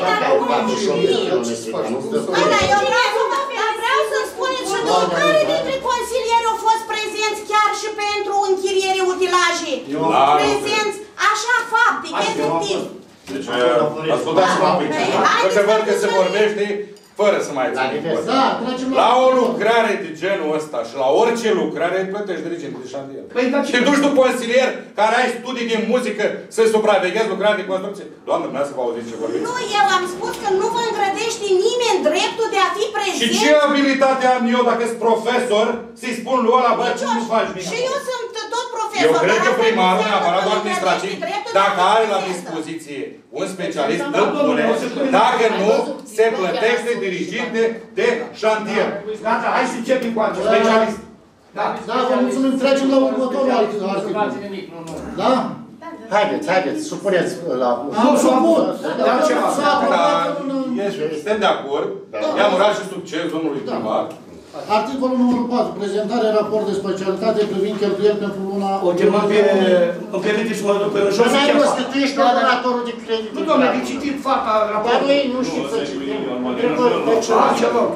Ana, eu vreau să-mi spuneți și două, care dintre consilieri au fost prezenți chiar și pentru închiriere utilaje? Prezenți, așa, fapte, efectiv. Deci, ascultați-mă un pic. Că se văd că se vorbește fără să mai ținem cont. La o lucrare de genul ăsta și la orice lucrare plătești dirigent de șantier. Te duci tu consilier care ai studii de muzică să supraveghezi lucrarea de construcție. Doamne, vreau să vă auziți ce vorbiți. Nu, eu am spus că nu vă îngrădește nimeni dreptul de a fi prezent. Și ce abilitate am eu dacă sunt profesor să-i spun lui ăla, bă, tu nu faci nimic. Și eu sunt tot profesor. Eu cred că primarul, neapărat administrativ, dacă are la dispoziție un specialist, îl pune. Dacă nu, se plătește diriginte de șantier. Gata, hai să începem cu acest specialist. Da, da, vă mulțumim. Trecem la următorul articol. Da? Haideți, haideți, supuneți la... Nu, supun! Suntem de acord. I-am urat și succes domnului primar. Articolul numărul patru. Prezentare raport de specialitate privind cheltuieli pentru luna... O chemăm pe... Îmi permite să mă duc pe jos să chem fac. Tu ești coordonatorul de credit. Nu, doamne, de citit fata raportul. Dar noi nu știm să citim. Ah, ce rog.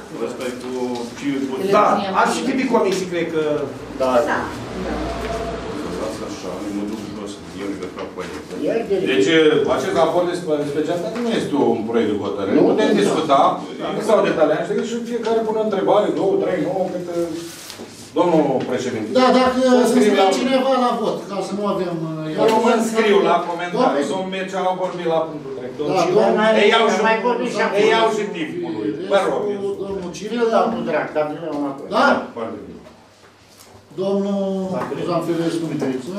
Da, aș citi pe comisii, cred că... Da. Deci, acest raport de specialitate nu este un proiect de hotărâre. Putem discuta, sau detaliat, și fiecare pune o întrebare, două, trei, nouă, cât domnul președinte. Da, dacă înscrie cineva la vot, ca să nu avem... Eu mă înscriu la comentarii, domnul Mircea a vorbit la punctul trei. Ei iau și timpul lui. Vă rog. Domnul Ciril, da, cu drag, dar bine înapoi. Da? Domnul Zanfirescu Mitriță.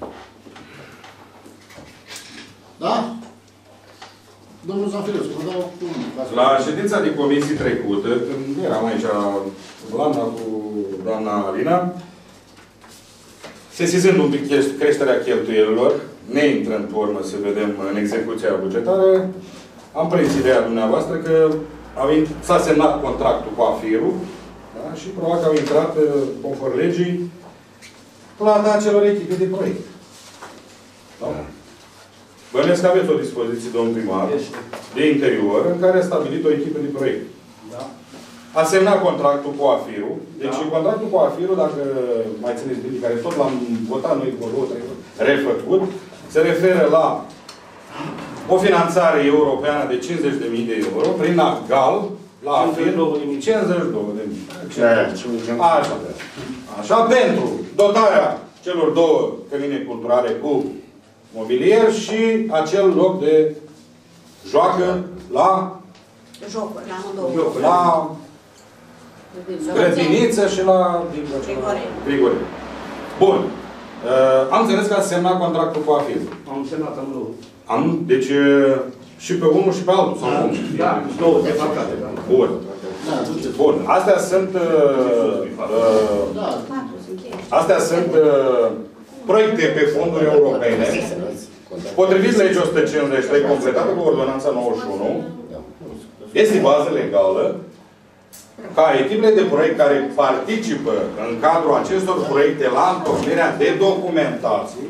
Da? Domnul Zanfirescu, vă dau cuvântul. La ședința de comisii trecută, când eram aici Lana cu doamna Alina, sesizând un pic creșterea cheltuielilor, ne intrând pe urmă să vedem în execuția bugetară, am prins ideea dumneavoastră că s-a semnat contractul cu AFIR-ul, da? Și probabil că au intrat, conform legii, plata acelor echipe de proiect. Da? Bănesc că aveți o dispoziție, domnul primar, de interior, în care a stabilit o echipă de proiect. Da? A semnat contractul cu AFIR-ul. Deci da. Contractul cu AFIR-ul, dacă mai țineți bine, care tot l-am votat noi cu două, trei refăcut, se referă la o finanțare europeană de cincizeci de mii de euro, prin AGAL, la AFIR, cincizeci și două de mii. Așa. Așa, pentru dotarea celor două cămine culturale cu mobilier și acel loc de joacă la jocuri, la amândouă. La grădiniță și la Grigore. Bun. Uh, am înțeles că ați semnat contractul cu AFIR. Am semnat amândouă. Am, deci și pe unul și pe altul, sau cum? Da, două de factate. Bun. Bun. Astea sunt uh, uh, astea sunt uh, proiecte pe fonduri europene Potrivit legii o sută cincizeci și trei, completată cu ordonanța nouăzeci și unu, este bază legală ca echipele de proiect care participă în cadrul acestor proiecte la întocmirea de documentații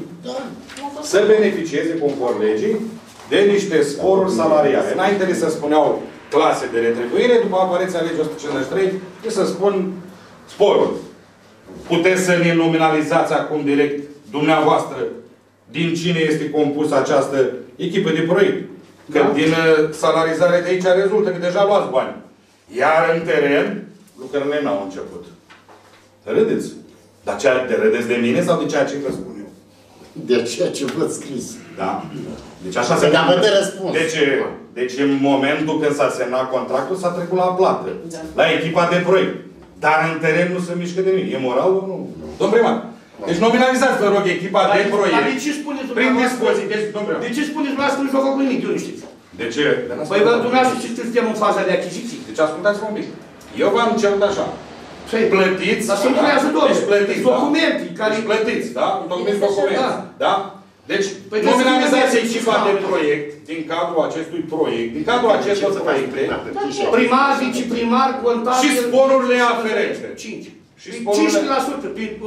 să beneficieze, conform legii, de niște sporuri salariale. Înainte de să spuneau clase de retribuire, după apariția legii o sută cincizeci și trei, de să spun sporuri. Puteți să ne nominalizați acum direct dumneavoastră din cine este compusă această echipă de proiect. Că da. Din salarizare de aici rezultă că deja luați bani. Iar în teren, lucrurile n-au început. Râdeți. Dar ceea de râdeți de mine sau de ceea ce vă spun eu? De ceea ce vă scris. Da. Deci așa se întâmplă. De răspuns. Deci, deci în momentul când s-a semnat contractul, s-a trecut la plată. Da. La echipa de proiect. Dar în teren nu se mișcă de nimic. E moral sau nu? Domn primar. Deci nominalizați, vă rog, echipa de proiect. Dar de ce spuneți prin dispoziție. Deci, de ce spuneți dumneavoastră nu s-a făcut nimic? Eu nu știți. De ce? Păi vă dumneavoastră știți că suntem în faza de achiziții. Deci ascultați-mă un pic. Eu v-am cerut așa. Plătiți. Dar sunt creează, domnule. Deci plătiți. Documente. Care plătiți, da? Întocmiți documente. Da? Deci, păi nominalizați echipa de proiect din cadrul acestui proiect, din cadrul acestor proiecte, primar, viceprimar, contabil și sporurile aferente. cinci. Și sporurile... cincisprezece la sută.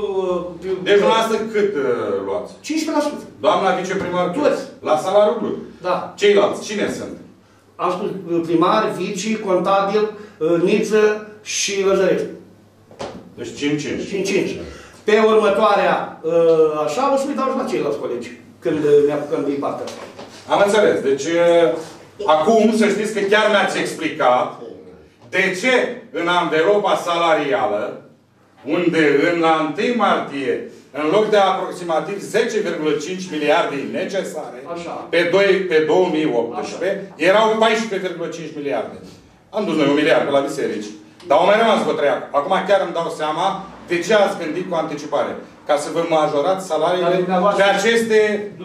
Deci dumneavoastră cât luați? cincisprezece la sută. Doamna viceprimar, toți. La salariul brut. Da. Ceilalți, cine sunt? Am spus primar, vici, contabil, Niță și Lăzărești. Deci cinci cinci. cinci cinci. Pe următoarea, așa, o să mi dau și la ceilalți colegi, când ne apucăm de partea asta. Am înțeles. Deci, acum să știți că chiar mi-ați explicat de ce în anvelopa salarială, unde în la întâi martie, în loc de aproximativ zece virgulă cinci miliarde necesare, așa. Pe, doi, pe două mii optsprezece, așa. Erau paisprezece virgulă cinci miliarde. Am dus noi un miliard pe la biserici. Dar au mai rămas vă trei. Acum chiar îmi dau seama de ce ați gândit cu anticipare. Ca să vă majorați salariile pe aceste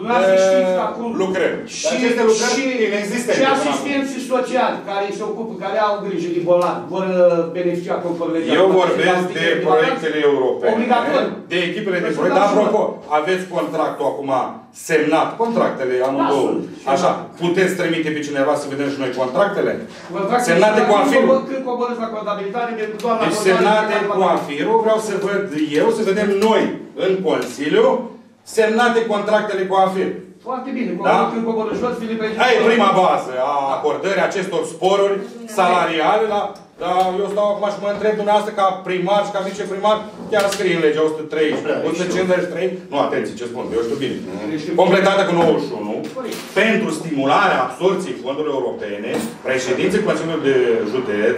uh, lucrări. Și, aceste lucrări și, și asistenții sociali care se ocupă, care au grijă de bolnavi, vor beneficia conform legea. Eu vorbesc de proiectele europene, de echipele de proiect. Dar, apropo, aveți contractul acum semnat, contractele anul două. Așa, puteți trimite pe cineva să vedem și noi contractele? Semnate cu afirul. Când coborâți la contabilitate, doamna deci semnate cu afirul, vreau să văd eu, să vedem noi în Consiliu, semnate contractele cu afir. Foarte bine. Da? Când coborâți jos, Filipe... Aia e prima bază a acordării acestor sporuri salariale la... Dar eu stau acum și mă întreb dumneavoastră ca primar și ca viceprimar, chiar scrie în legea o sută treizeci, o sută cincizeci și trei, nu, atenție, ce spun, eu știu bine. Completată cu nouăzeci și unu, pentru stimularea absorției fondurilor europene, președinții Consiliului de Județ,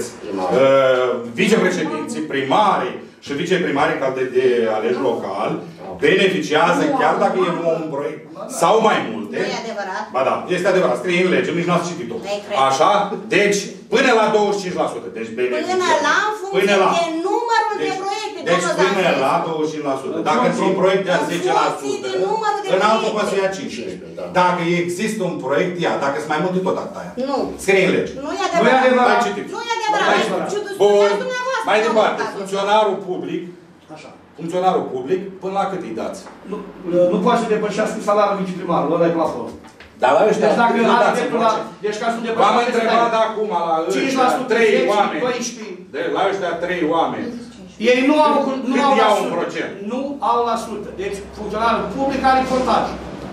uh, vicepreședinții, primarii și viceprimarii ca de, de aleși local, beneficiază, chiar dacă e un proiect sau mai multe. Nu e adevărat. Ba da, este adevărat, scrie în lege, nici n-ați citit-o. Așa, deci până la douăzeci și cinci la sută. Deci beneficiază. Până la, în funcție la. de numărul deci, de proiecte. Deci până la douăzeci și cinci la sută. Dacă într-un proiect ia zece la sută, în altul poate să ia cincisprezece la sută. Dacă există un proiect, ia. Dacă sunt mai multe, tot atâta ia. Nu. Scrie în lege. Nu e adevărat. Nu e adevărat. Bun. Mai departe, funcționarul public, funcționarul public, până la cât îi dați? Nu, nu poate să depășească salariul viceprimarului, ăla e plafon. Dar la ăștia, deci dacă are dreptul la... Deci ca să nu depășească... V-am întrebat acum la ăștia trei oameni. De, la ăștia trei oameni. Ei nu au, nu cât au iau la un sută. procent? Nu au la sută. Deci funcționarul public are contaj.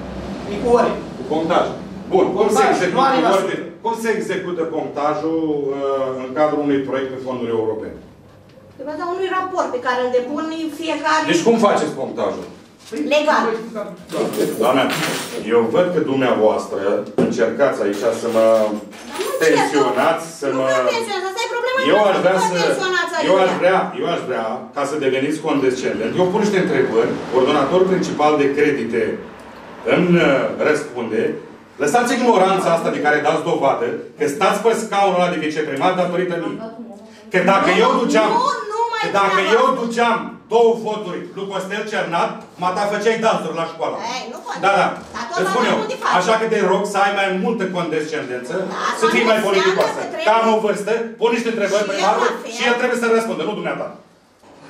E cu ore. Cu contaj. Bun. Cum se, execută, cum se execută contajul uh, în cadrul unui proiect pe fonduri europene? Trebuie să unui raport pe care îl depun fiecare... Deci cum faceți contajul? Legal. Doamne, eu văd că dumneavoastră încercați aici să mă tensionați, să mă... Nu tensionați, asta e problema. Eu aș vrea să... Eu aș vrea, eu aș vrea, ca să deveniți condescendent, eu pun niște întrebări, ordonatorul principal de credite îmi răspunde, lăsați ignoranța asta de care dați dovadă, că stați pe scaunul ăla de viceprimar datorită mie. Că dacă eu duceam... Că dacă eu duceam două voturi lui Costel Cernat, mata făceai dansuri la școală. Ei, nu poate. Da, da. Îți spun eu. Așa că te rog să ai mai multă condescendență, da, să fii mai politicoasă. Că am o vârstă, pun niște întrebări primarului și el trebuie să răspundă, nu dumneata.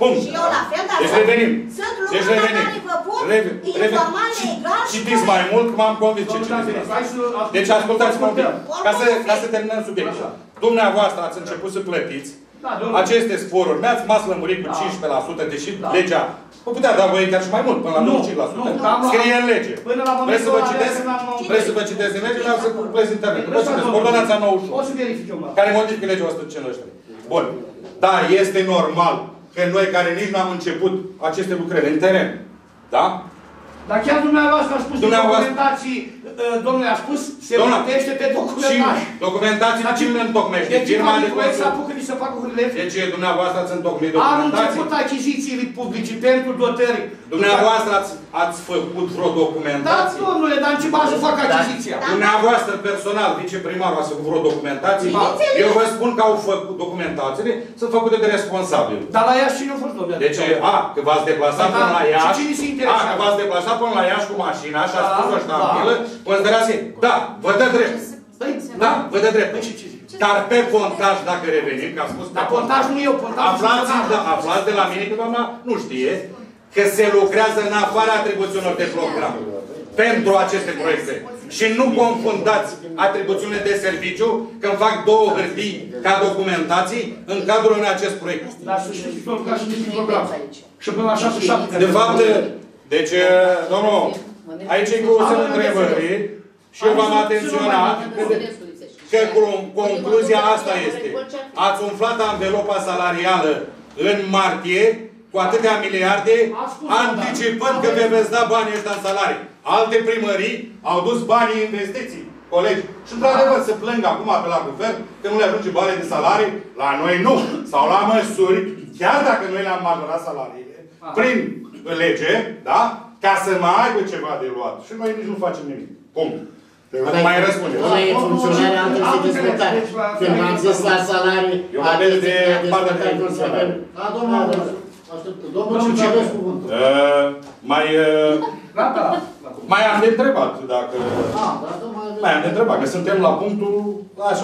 Punct. Și eu la fel, dar deci revenim. sunt Deci lucruri la revenim. care vă pot Reven, informa reven. legal și Citiți mai mult, că m-am convins ce Domnul citiți. David, hai să- Deci ascultați-mă un pic. Ca să, ca să terminăm subiectul. Așa. Dumneavoastră ați început să plătiți Da, domnul. aceste sforuri. Mi-ați m-ați lămurit cu Da. cincisprezece la sută, deși Da. legea vă putea da voie chiar și mai mult, până la Nu, nouăzeci și cinci la sută. nu, cam la- Scrie în lege. Până la Vreți să momentul vă ăla citesc? când am- Vreți să vă citesc din lege? Vreau să plez internet. Vă citesc. Ordonanța nouăzeci și unu. O să verific eu, mă. Care modifică legea o sută cincizeci. Bun. Da, este normal că noi care nici n-am început aceste lucrări în teren, da? Dar chiar dumneavoastră a spus de Dumneavoastră- documentații, uh, domnule a spus, se Doamna, plătește pe Și documentaj. documentații Dar cine le întocmește? Deci, Firma de proiect să construcție. apucă să facă hârlefe. Deci dumneavoastră ați întocmit Am documentații? început achizițiile publice pentru dotări. Dumneavoastră ați, ați făcut vreo Da, documentație? domnule, dar în ce bază fac achiziția? Dumneavoastră personal, viceprimarul, ați făcut vreo documentație? Bineînțeles. Eu vă spun că au făcut documentațiile, sunt făcute de responsabil. Dar la Iași cine a fost, domnule? Deci, a, că v-ați deplasat Da, până la și Iași, cine se a, interesează? că v-ați deplasat până la Iași cu mașina și ați Da, spus o ștampilă, da. considerați, da, vă dă drept. Da, vă dă drept. Păi și ce zic? Dar pe pontaj, dacă revenim, că a spus Dar pontaj nu eu, pontaj aflați, funcționar. da, aflați de la mine că doamna nu știe că se lucrează în afara atribuțiunilor de program pentru aceste proiecte. Și nu confundați atribuțiunile de serviciu când fac două hârtii ca documentații în cadrul unui acest proiect. Dar să știți, domnul, ca și nici program. Și până la șase șapte. De fapt, deci, domnul, aici e cu semnul întrebării și eu v-am atenționat că, că concluzia asta este. Ați umflat anvelopa salarială în martie cu atâtea miliarde, anticipând că vă veți da banii ăștia în salarii. Alte primării au dus banii în investiții, colegi. Și într-adevăr se plâng acum pe la guvern că nu le ajunge banii de salarii. La noi nu. Sau la măsuri, chiar dacă noi le-am majorat salariile, prin lege, da? Ca să mai aibă ceva de luat. Și noi nici nu facem nimic. Punct. Acum mai răspunde. Ăla e funcționarea între să discutare. Când am zis la salarii, Eu vorbesc de partea de cum să avem. Da, domnul Andres. Aștept. Domnul Ciuci, aveți cuvântul. Uh, mai, uh, Gata. mai am de întrebat, dacă... Ah, da, da, mai aveți. Mai am de întrebat, că suntem la punctul așa.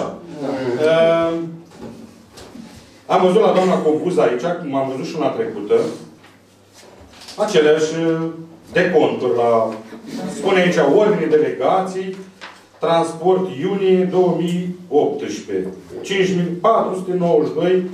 Uh, am văzut la doamna Compuz aici, cum am văzut și una trecută, aceleași deconturi la... Spune aici, ordine delegații, transport iunie două mii optsprezece. cinci mii patru sute nouăzeci și doi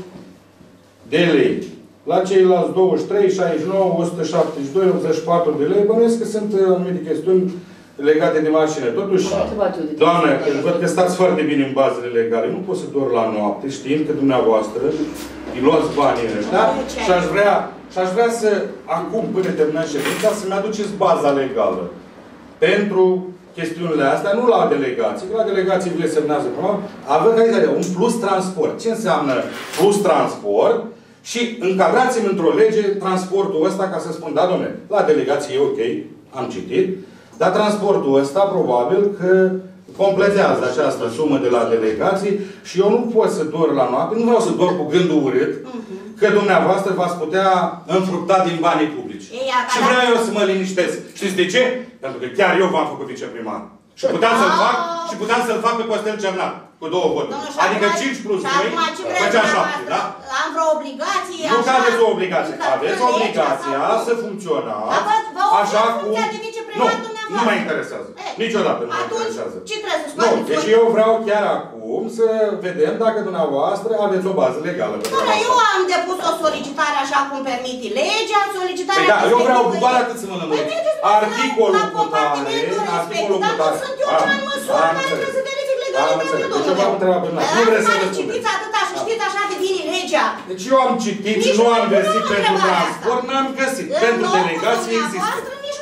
de lei. La ceilalți douăzeci și trei, șaizeci și nouă, o sută șaptezeci și doi, optzeci și patru de lei. Bănuiesc că sunt anumite chestiuni legate de mașină. Totuși, doamnă, văd că stați foarte bine în bazele legale. Nu pot să dor la noapte, știind că dumneavoastră îi luați banii ăștia și aș vrea, și aș vrea să, acum, până terminăm ședința, să-mi aduceți baza legală pentru chestiunile astea, nu la delegații, că la delegații vi le semnează probabil, avem aici un plus transport. Ce înseamnă plus transport? Și încadrați-mi într-o lege transportul ăsta ca să spun, da, dom'le, la delegație e ok, am citit, dar transportul ăsta probabil că completează această sumă de la delegații și eu nu pot să dor la noapte, nu vreau să dor cu gândul urât, că dumneavoastră v-ați putea înfructa din banii publici. Și vreau eu să mă liniștesc. Știți de ce? Pentru că chiar eu v-am făcut viceprimar. Și puteam să-l fac, și puteam să-l fac pe Costel Cernat, cu două voturi. Adică cinci plus doi, făcea șapte, da? Am vreo obligație, Nu așa... că aveți o obligație. Aveți obligația să funcționați așa cum... Nu, nu mă interesează. Niciodată nu mă interesează. Ce trebuie să Nu, scoateți? deci eu vreau chiar acum să vedem dacă dumneavoastră aveți o bază legală. Doamne, eu am depus o solicitare așa cum permite legea, solicitarea... Păi da, eu vreau doar atât să mă lămuresc. Articolul cu tare, articolul cu tare. Dar nu sunt eu cea în măsură care trebuie să verific legalitatea, Deci eu v-am întrebat pe mine. Nu vreți să răspundeți. Citiți atâta și știți așa de bine legea. Deci eu am citit și nu am găsit pentru transport, n-am găsit. Pentru delegații există.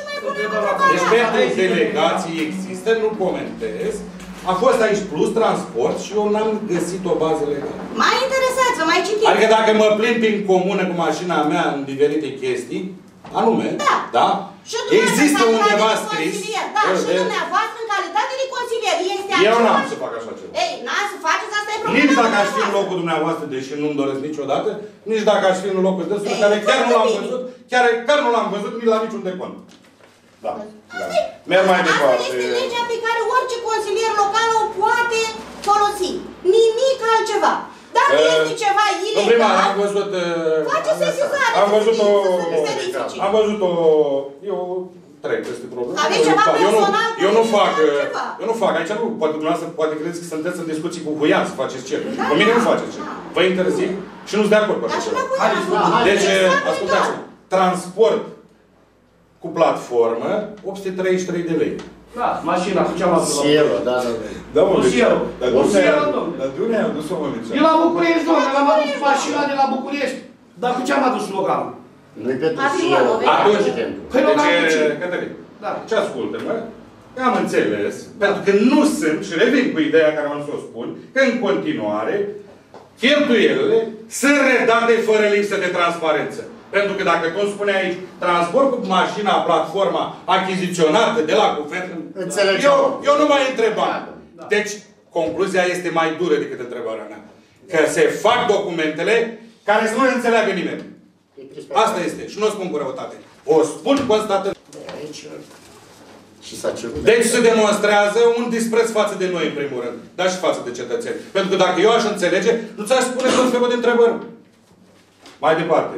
Deci pentru delegații există, nu comentez. A fost aici plus transport și eu n-am găsit o bază legală. M-a interesat să mai citiți. Adică dacă mă plimb prin comună cu mașina mea în diferite chestii, anume, da, da? Există undeva scris. Da, și dumneavoastră în calitate de consilier. Este eu n-am să fac așa ceva. Ei, n-am să faceți, asta e problema. Nici dacă aș fi în locul dumneavoastră, deși nu-mi doresc niciodată, nici dacă aș fi în locul dânsului, care chiar nu l-am văzut, chiar, chiar nu l-am văzut nici la niciun decont. Da. da. Merg mai departe. Asta este legea pe care orice consilier local o poate folosi. Nimic altceva. Dacă este ceva Domnul primar, ilegal, am văzut... face sesizare. Am văzut o... Să se verifice. Am văzut o... Eu trec peste problemă. Aveți ceva eu nu, personal cu eu nu mine, fac, ceva. eu nu fac, aici nu, poate dumneavoastră, poate credeți că sunteți în discuții cu Huian să faceți ce. Da, Cu mine da, nu faceți ce. da. Vă interzic și nu-s de acord cu așa Așa ceva. la Huian a făcut. Deci, Exact, ascultați, legal. transport cu platformă, opt sute treizeci și trei de lei. Da, mașina, cu ce am adus? Siero, da, da, da. Da, mă, Nu deci- Siero. Dar Nu de unde Siero, ai- domnule. Dar de unde ai adus-o, mă, Mircea? De la București, domnule, l-am adus mașina de la București. Dar cu ce am adus local? Nu-i pentru Avion, Siero. o vedea. Atunci, Păi, deci, local de ce? Cătălin, Da. ce ascultă-mă? Eu am înțeles, pentru că nu sunt, și revin cu ideea care am să o spun, că în continuare cheltuielile sunt redate fără lipsă de transparență. Pentru că dacă tu spune aici, transport cu mașina, platforma achiziționată de la guvern, Înțelegem. eu, eu nu mai întrebam. Deci, concluzia este mai dură decât întrebarea mea. Că se fac documentele care să nu le înțeleagă nimeni. Asta este. Și nu o spun cu răutate. O spun constatând. Aici și s-a cerut. Deci se demonstrează un dispreț față de noi, în primul rând. Dar și față de cetățeni. Pentru că dacă eu aș înțelege, nu ți-aș spune tot felul de întrebări. Mai departe.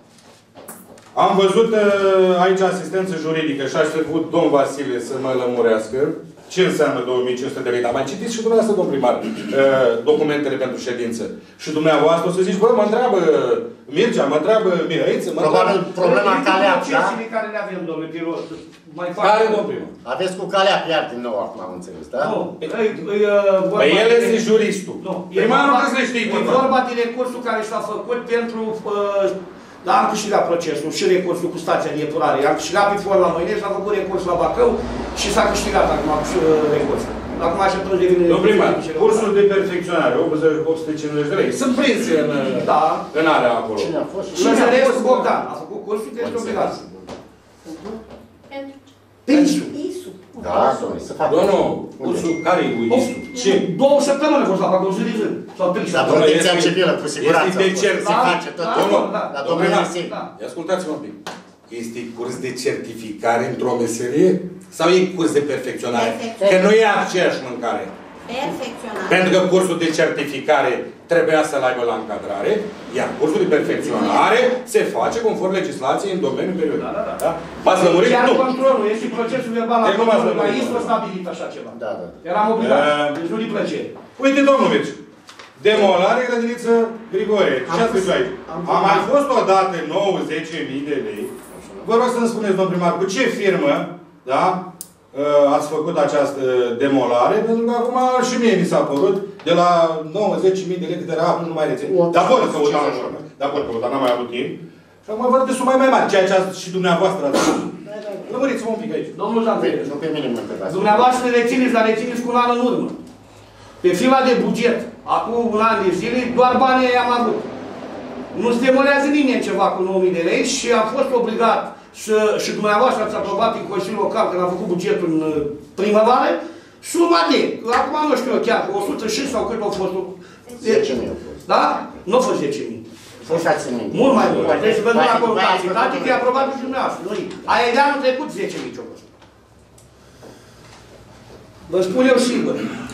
Am văzut uh, aici asistență juridică și aș fi vrut domn Vasile să mă lămurească ce înseamnă două mii cinci sute de lei. Dar mai citiți și dumneavoastră, domn primar, uh, documentele pentru ședință. Și dumneavoastră o să zici, bă, mă întreabă Mircea, mă întreabă Mirăiță, mă Probabil întreabă... problema calea, da? Procesele care le avem, domnule Pirot, mai fac... Care, domn primar? Aveți cu calea iar din nou acum, am înțeles, da? Nu, îi, îi, uh, vorba Păi el de- este juristul. Nu, e Primarul vorba- trebuie să le știi, E primar. vorba de recursul care s-a făcut pentru... Uh, da, am câștigat procesul și recursul cu stația de epurare. Am câștigat pe for la Măinești, am făcut recurs la Bacău și s-a câștigat acum și uh, recursul. Acum așa atunci devine... Domn primar, cursul de perfecționare, opt sute cincizeci de lei, sunt prinse în, Da. în area acolo. Cine a fost? Și Zărescu Bogdan a făcut cursul că este obligat. Isu. Isu. Da, domnule, să facă. Nu, nu, cursul care e cu ISU? Ce? Două săptămâni a fost la Bacău, zi de zi. Sau trei Dar săptămâni. protecția este- civilă, cu siguranță. este de a fost. cer, Se da, face tot. da, Domnul, da, la domnul domnul primar. Sim. Da. Ia ascultați-mă un pic. Este curs de certificare într-o meserie? Sau e curs de perfecționare? Perfecționare. Că nu e aceeași mâncare. Perfecționare. Pentru că cursul de certificare trebuia să-l aibă la încadrare, iar cursul de perfecționare se face conform legislației în domeniul periodic. Da, da, da. Da? V-ați lămurit? Chiar Nu. controlul, este procesul verbal la Deci nu m-ați controlul. La lămurit. I S O stabilit așa ceva. Da, da. Eram obligat. Uh, Deci nu-i plăcere. Uite, domnul Vici, demolare grădiniță Grigore. Ce ați spus aici? A mai fost odată nouă zece mii de lei. Vă rog să-mi spuneți, domnul primar, cu ce firmă, da, ați făcut această demolare? Pentru că acum și mie mi s-a părut de la nouă zece mii de lei cât era, nu mai rețin. Dar pot căuta în urmă. Dar pot căuta, n-am mai avut timp. Și acum văd de sumă mai mare, ceea ce ați și dumneavoastră ați făcut. Lămuriți-mă un pic aici. Domnul Zanțe, Nu pe mine mă întrebați. dumneavoastră rețineți, dar rețineți cu un an în urmă. Pe fila de buget, acum un an de zile, doar banii am avut. Nu se demolează nimeni ceva cu nouă mii de lei și am fost obligat să, și dumneavoastră ați aprobat în Consiliul Local, când am făcut bugetul în uh, primăvară, suma de, acum nu știu eu chiar, o sută și sau cât au fost? zece mii au fost. Da? Nu a fost zece mii. Fișați în minte. Mult mai mult. Deci să vedem la Vai- vai- contabilitate că e aprobat și dumneavoastră. Nu aia e de anul trecut zece mii ce-a fost. Vă spun eu sigur.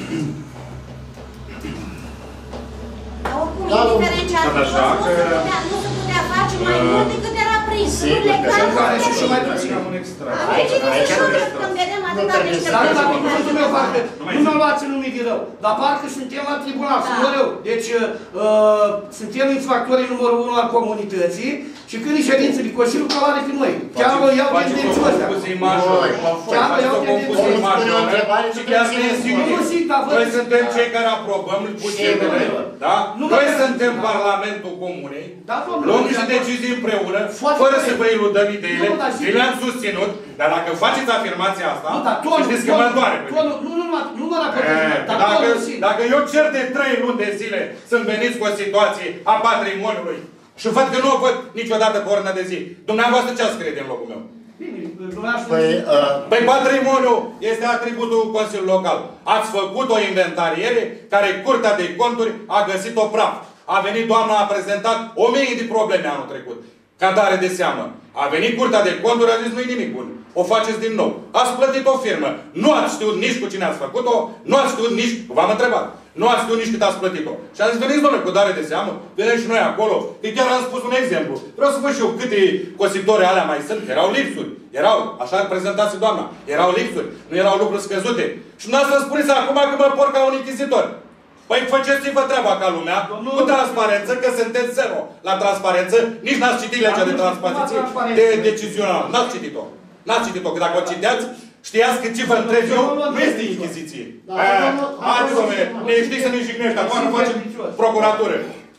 Dar oricum, Da, indiferent ce ați Tot spus, așa nu se că- putea, nu se putea face mai mult decât era prins. Nu Sigur că legal, și nu care și și mai trebuie. puțin. Am un extras. Aici Aici nu nu trebuie trebuie. când vedem Nu atâta trebuie niște să- Dar nu, Dar dar nu cuvântul meu parcă, nu mi-o luați în numit de rău, dar parcă suntem la tribunal, Da. sunt rău. Deci, uh, suntem infractorii numărul unu al comunității și când e ședință de Consiliu, calare pe noi. Chiar o iau tendențios astea. confuzie majoră. Chiar o iau Faceți o confuzie tendențios. majoră și chiar nu este Nu zic, dar vă... Noi suntem cei care aprobăm bugetele, da? Nu Noi mă- suntem Parlamentul Comunei, Da, domnule, luăm nu niște de-acord. decizii împreună, Foarte fără corect. să vă iludăm ideile, Nu, dar zic- și le-am susținut, dar dacă faceți afirmația asta, Nu, dar tonul, știți că mă doare pe mine. tonul, nu, nu, nu, nu mă raportez, E, dar Dacă, tonul simt. dacă eu cer de trei luni de zile să-mi veniți cu o situație a patrimoniului și văd că nu o văd niciodată pe ordinea de zi, dumneavoastră ce ați crede în locul meu? Bine, dumneavoastră... Păi, uh, Păi patrimoniul este atributul Consiliului Local. Ați făcut o inventariere care Curtea de Conturi a găsit-o praf. A venit doamna, a prezentat o mie de probleme anul trecut. ca dare de seamă. A venit Curtea de Conturi, a zis nu-i nimic bun. O faceți din nou. Ați plătit o firmă. Nu ați știut nici cu cine ați făcut-o, nu ați știut nici, v-am întrebat, nu ați știut nici cât ați plătit-o. Și a zis, veniți, domnule, cu dare de seamă, venim și noi acolo. Că chiar am spus un exemplu. Vreau să văd și eu câte cositoare alea mai sunt. Erau lipsuri. Erau, așa prezentați doamna, erau lipsuri. Nu erau lucruri scăzute. Și nu să spuneți acum că mă porc ca un inchizitor. Păi faceți-vă treaba ca lumea, cu transparență, că sunteți zero la transparență. Nici n-ați citit legea de transparență, de decizional. N-ați citit-o. N-ați citit-o, că dacă o citeați, știați că ce vă întreb eu nu este inchiziție. Hai, domnule, ne știi să ne jignești, acum nu facem procuratură.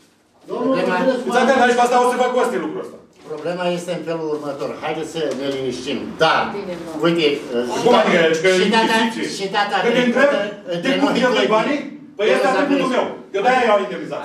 Îți atent, aici pe asta o să vă coste lucrul ăsta. Problema este în felul următor. Haideți să ne liniștim. Dar, uite, și data și data trecută, de cum el dă banii? Păi este atributul meu. Eu de-aia i-au indemnizat.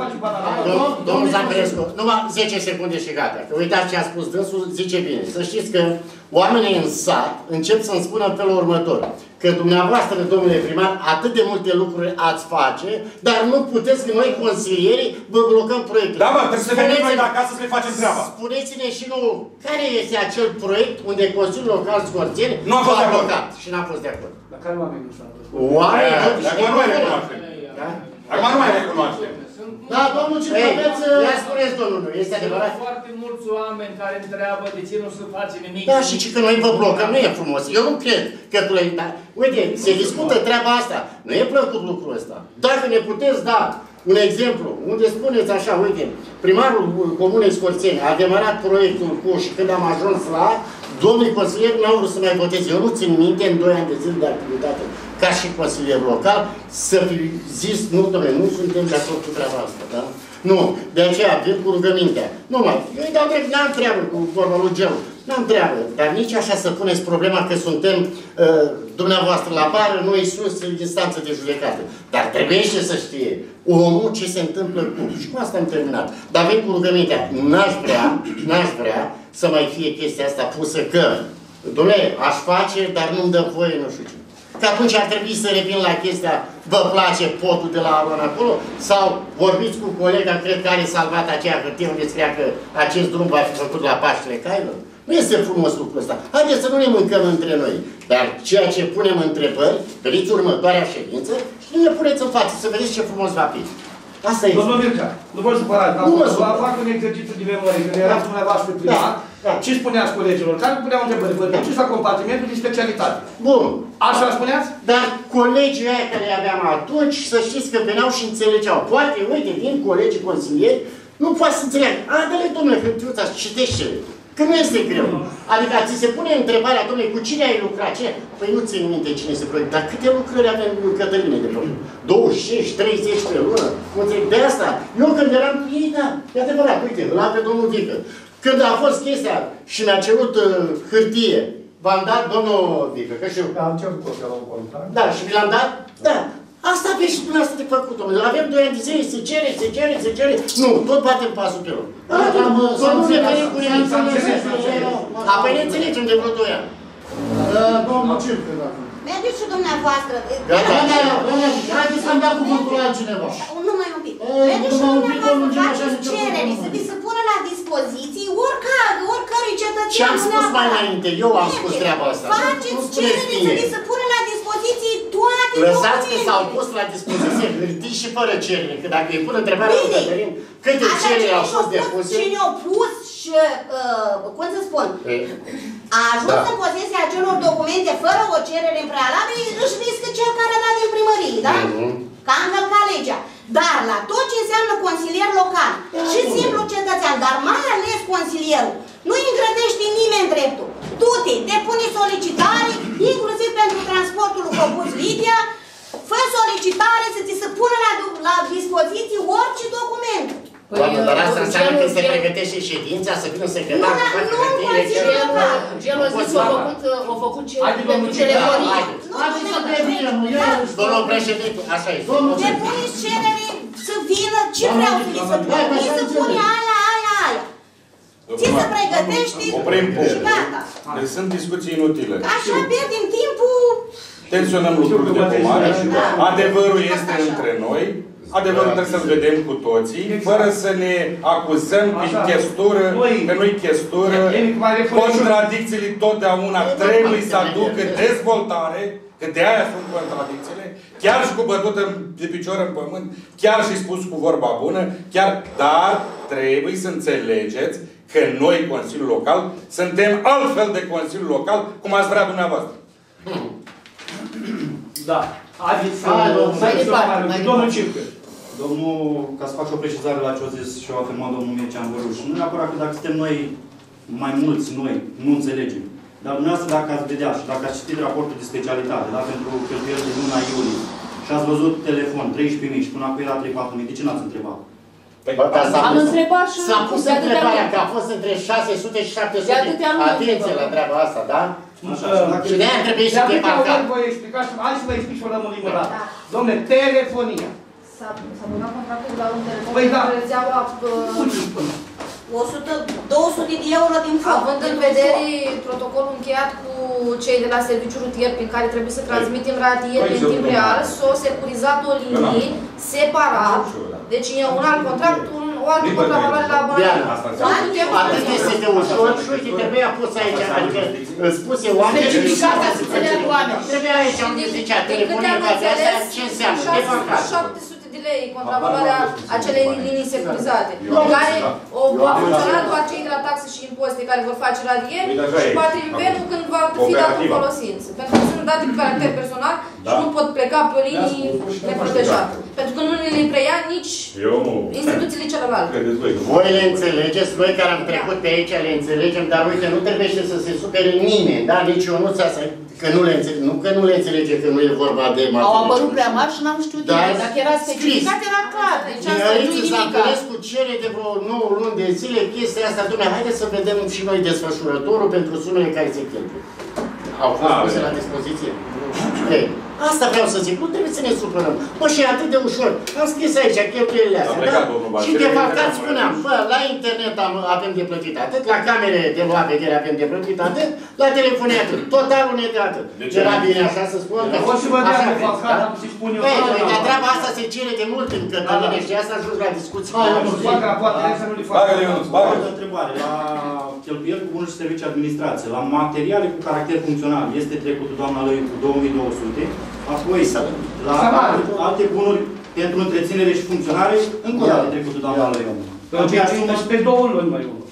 Domnul Zamperescu, numai zece secunde și gata. Că uitați ce a spus dânsul, zice bine. Să știți că oamenii în sat încep să-mi spună în felul următor. Că dumneavoastră, domnule primar, atât de multe lucruri ați face, dar nu puteți că noi, consilierii, vă blocăm proiectul. Da, mă, trebuie să venim noi de acasă să le facem treaba. Spuneți-ne și nouă, care este acel proiect unde Consiliul Local Scorțeni nu a fost de acord și n-a fost de acord. Dar care oameni nu s-au fost? Oameni, acum nu mai recunoaștem. Acum nu mai recunoaștem. Da, domnul Ciupaveț... Ia spuneți, domnul, este adevărat? Sunt foarte mulți oameni care întreabă de ce nu se face nimic. Da, și că noi vă blocăm, nu e frumos. Eu nu cred că tu le... Uite, se discută treaba asta. Nu e plăcut lucrul ăsta. Dacă ne puteți da un exemplu, unde spuneți așa, uite, primarul Comunei Scorțeni a demarat proiectul cu și când am ajuns la, domnii consilieri n-au vrut să mai voteze. Eu nu țin minte în doi ani de zile de activitate ca și consilier local să fi zis, nu, domnule, nu suntem de acord cu treaba asta, da? Nu, de aceea vin cu rugămintea. Nu mai, eu îi dau drept, n-am treabă cu vorba lui Gelu, n-am treabă, dar nici așa să puneți problema că suntem uh, dumneavoastră la bară, noi sus în instanță de judecată. Dar trebuie și să știe omul ce se întâmplă cu. Și cu asta am terminat. Dar vin cu rugămintea, n-aș vrea, n-aș vrea să mai fie chestia asta pusă că, dom'le, aș face, dar nu-mi dă voie, nu știu ce. Că atunci ar trebui să revin la chestia, vă place potul de la Aron acolo? Sau vorbiți cu colega, cred că are salvat aceea hârtie unde scria că acest drum va fi făcut la Paștele Cailor? Nu este frumos lucrul ăsta. Haideți să nu ne mâncăm între noi. Dar ceea ce punem întrebări, veniți următoarea ședință și nu ne puneți în față să vedeți ce frumos va fi. Asta este. Domnul Mircea, nu vă supărați, dar vă fac un exercițiu de memorie. Când erați dumneavoastră primar, ce spuneați colegilor? Care puneau întrebări? Vă duceți la compartimentul de specialitate. Bun. Așa spuneați? Dar colegii aia care aveam atunci, să știți că veneau și înțelegeau. Poate, uite, din colegii consilieri, nu poate să înțeleagă. A, dă-le, domnule, hârtiuța, citește-le. Că nu este greu. Adică ți se pune întrebarea, domnule, cu cine ai lucrat? Cine? Păi nu țin minte cine se proiect. Dar câte lucrări avem cu Cătăline de proiect? douăzeci și cinci, treizeci pe lună? Mă înțeleg de asta. Eu când eram cu ei, da, e adevărat, uite, îl am pe domnul Vică. Când a fost chestia și mi-a cerut uh, hârtie, v-am dat, domnul Vică, că și eu... Am cerut copia la un voluntar. Da, și mi l-am dat? Da. Asta aveți și dumneavoastră de făcut, domnule. Avem doi ani de zile, se cere, se cere, se cere. Nu, tot batem pasul pe loc. Nu ne venim cu nimic. Apoi ne înțelegem de vreo doi ani. Domnul Circă, dacă... Mergeți și dumneavoastră. Haideți să-mi dea cuvântul la altcineva. Numai un pic. Mergeți și dumneavoastră, faceți cerere, să vi se pună la dispoziție oricărui cetățean. Ce am spus mai înainte? Eu am spus treaba asta. Faceți cerere, să vi se pună la dispoziție toate documentele. Lăsați că s-au pus la dispoziție hârtii și fără cerere. Că dacă îi pun întrebarea lui Cătălin, câte cereri au fost depuse? Cine au pus și, cum să spun, a ajuns în posesia acelor documente fără o cerere în prealabil, își riscă cel care a dat din primărie, da? Că a încălcat legea. Dar la tot ce înseamnă consilier local și simplu cetățean, dar mai ales consilierul, nu îi îngrădește nimeni dreptul. Du-te, depune solicitare, inclusiv pentru transportul lui Cobuz Lidia, fă solicitare să ți se pună la, la dispoziție orice document. Doamne, dar asta înseamnă că se pregătește ședința, să vină secretar cu toate hârtiile. Gelul a zis că a făcut cerere pentru telefonie. Haideți să prevenim, domnul președinte, așa este. Depuneți cerere să vină, ce vreau să li se pune? Li se pune aia, aia, aia. Ți se pregătește și gata. Deci sunt discuții inutile. Așa pierdem timpul. Tensionăm lucrurile de pomare. Adevărul este între noi. adevărul trebuie să-l vedem cu toții, exact. Fără să ne acuzăm că e chestură, că nu-i chestură. Contradicțiile totdeauna trebuie să aducă dezvoltare, că de aia sunt contradicțiile, chiar și cu bătută de picior în pământ, chiar și spus cu vorba bună, chiar, dar trebuie să înțelegeți că noi, Consiliul Local, suntem altfel de Consiliul Local, cum ați vrea dumneavoastră. Da. Haideți să... Mai departe, mai Domnul Circă. Domnul, ca să fac și o precizare la ce a zis și o afirmat domnul Mircea Văruș, nu neapărat că dacă suntem noi, mai mulți noi, nu înțelegem. Dar dumneavoastră, dacă ați vedea și dacă ați citit raportul de specialitate, da, pentru cheltuieli de luna iulie, și ați văzut telefon, treisprezece mii și până acum era trei patru mii, de ce n-ați întrebat? Am întrebat și... S-a pus întrebarea că a fost între șase sute și șapte sute. Atenție la treaba asta, da? Și de-aia trebuie să te parcat. Hai să vă explic și o lămurim o dată. Dom'le, telefonia. S-a băgat contractul la un telefon Păi da. rețeaua... o sută două sute de euro din fond. Având în vedere protocolul încheiat cu cei de la serviciul rutier prin care trebuie să transmitem radieri în timp real, s-o securizat o linie separat. Deci e un alt contract, un, o altă contravaloare la abonament. Atât este de ușor și uite, trebuia pus aici, adică spuse oameni și Specificarea să înțeleagă oameni. trebuia aici unde zicea telefonia toate astea, ce înseamnă? De parcat. șapte sute de lei contravaloarea acelei linii securizate. Care o va funcționa doar cei de la taxe și impozite care vor face radieri și patrivenul când va fi dat în folosință. Pentru că sunt date cu caracter personal și nu pot pleca pe linii neprotejate. Pentru că nu le preia nici instituțiile celelalte. Voi le înțelegeți, noi care am trecut pe aici le înțelegem, dar uite, nu trebuie să se supere nimeni, da? Nici Ionuța să... Că nu le înțelege, nu că nu le înțelege, că nu e vorba de materie. Au apărut prea mari și n-am știut Dar Dacă era specificat, era clar. Deci asta nu e nimic. Cu cere de vreo nouă luni de zile chestia asta, dom'le, haideți să vedem și noi desfășurătorul pentru sumele care se cheltuie. Au fost puse la dispoziție? Ei, asta vreau să zic, nu trebuie să ne supărăm. Bă, și e atât de ușor. Am scris aici cheltuielile astea, da? Și de fapt spuneam, bă, la internet am, avem de plătit atât, la camere de luat vedere avem de plătit atât, la telefonie atât. Totalul ne de atât. Era bine așa să spun? A fost și vă dea cu falcat, am să-i spun eu. Băi, dar treaba asta se cere de mult în Cătăline și asta ajunge la discuții. Facă rapoarte, să nu le facă. Bagă o întrebare. La cheltuieli cu bunuri și servicii administrație, la materiale cu caracter funcțional, este trecutul doamna lui cu două mii două sute. Apoi, la alte bunuri pentru întreținere și funcționare, încă o dată trecutul doamna lui. Pe două luni, mai unul.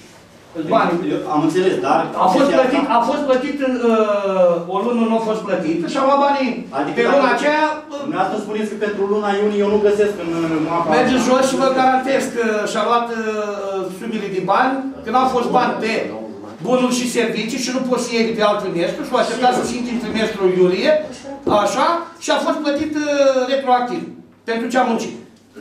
Am înțeles, dar... A fost plătit, a fost plătit, uh, o lună nu a fost plătit și am luat banii. Adică pe luna aceea... Dumneavoastră spuneți că pentru luna iunie eu nu găsesc în mapa... Mergeți jos și vă garantez că și-a luat uh, sumele de bani, că n-au fost bani pe bunuri și servicii și nu poți să iei pe alt trimestru și o așteptat să simți în trimestrul iulie, așa, și a fost plătit uh, retroactiv pentru ce a muncit.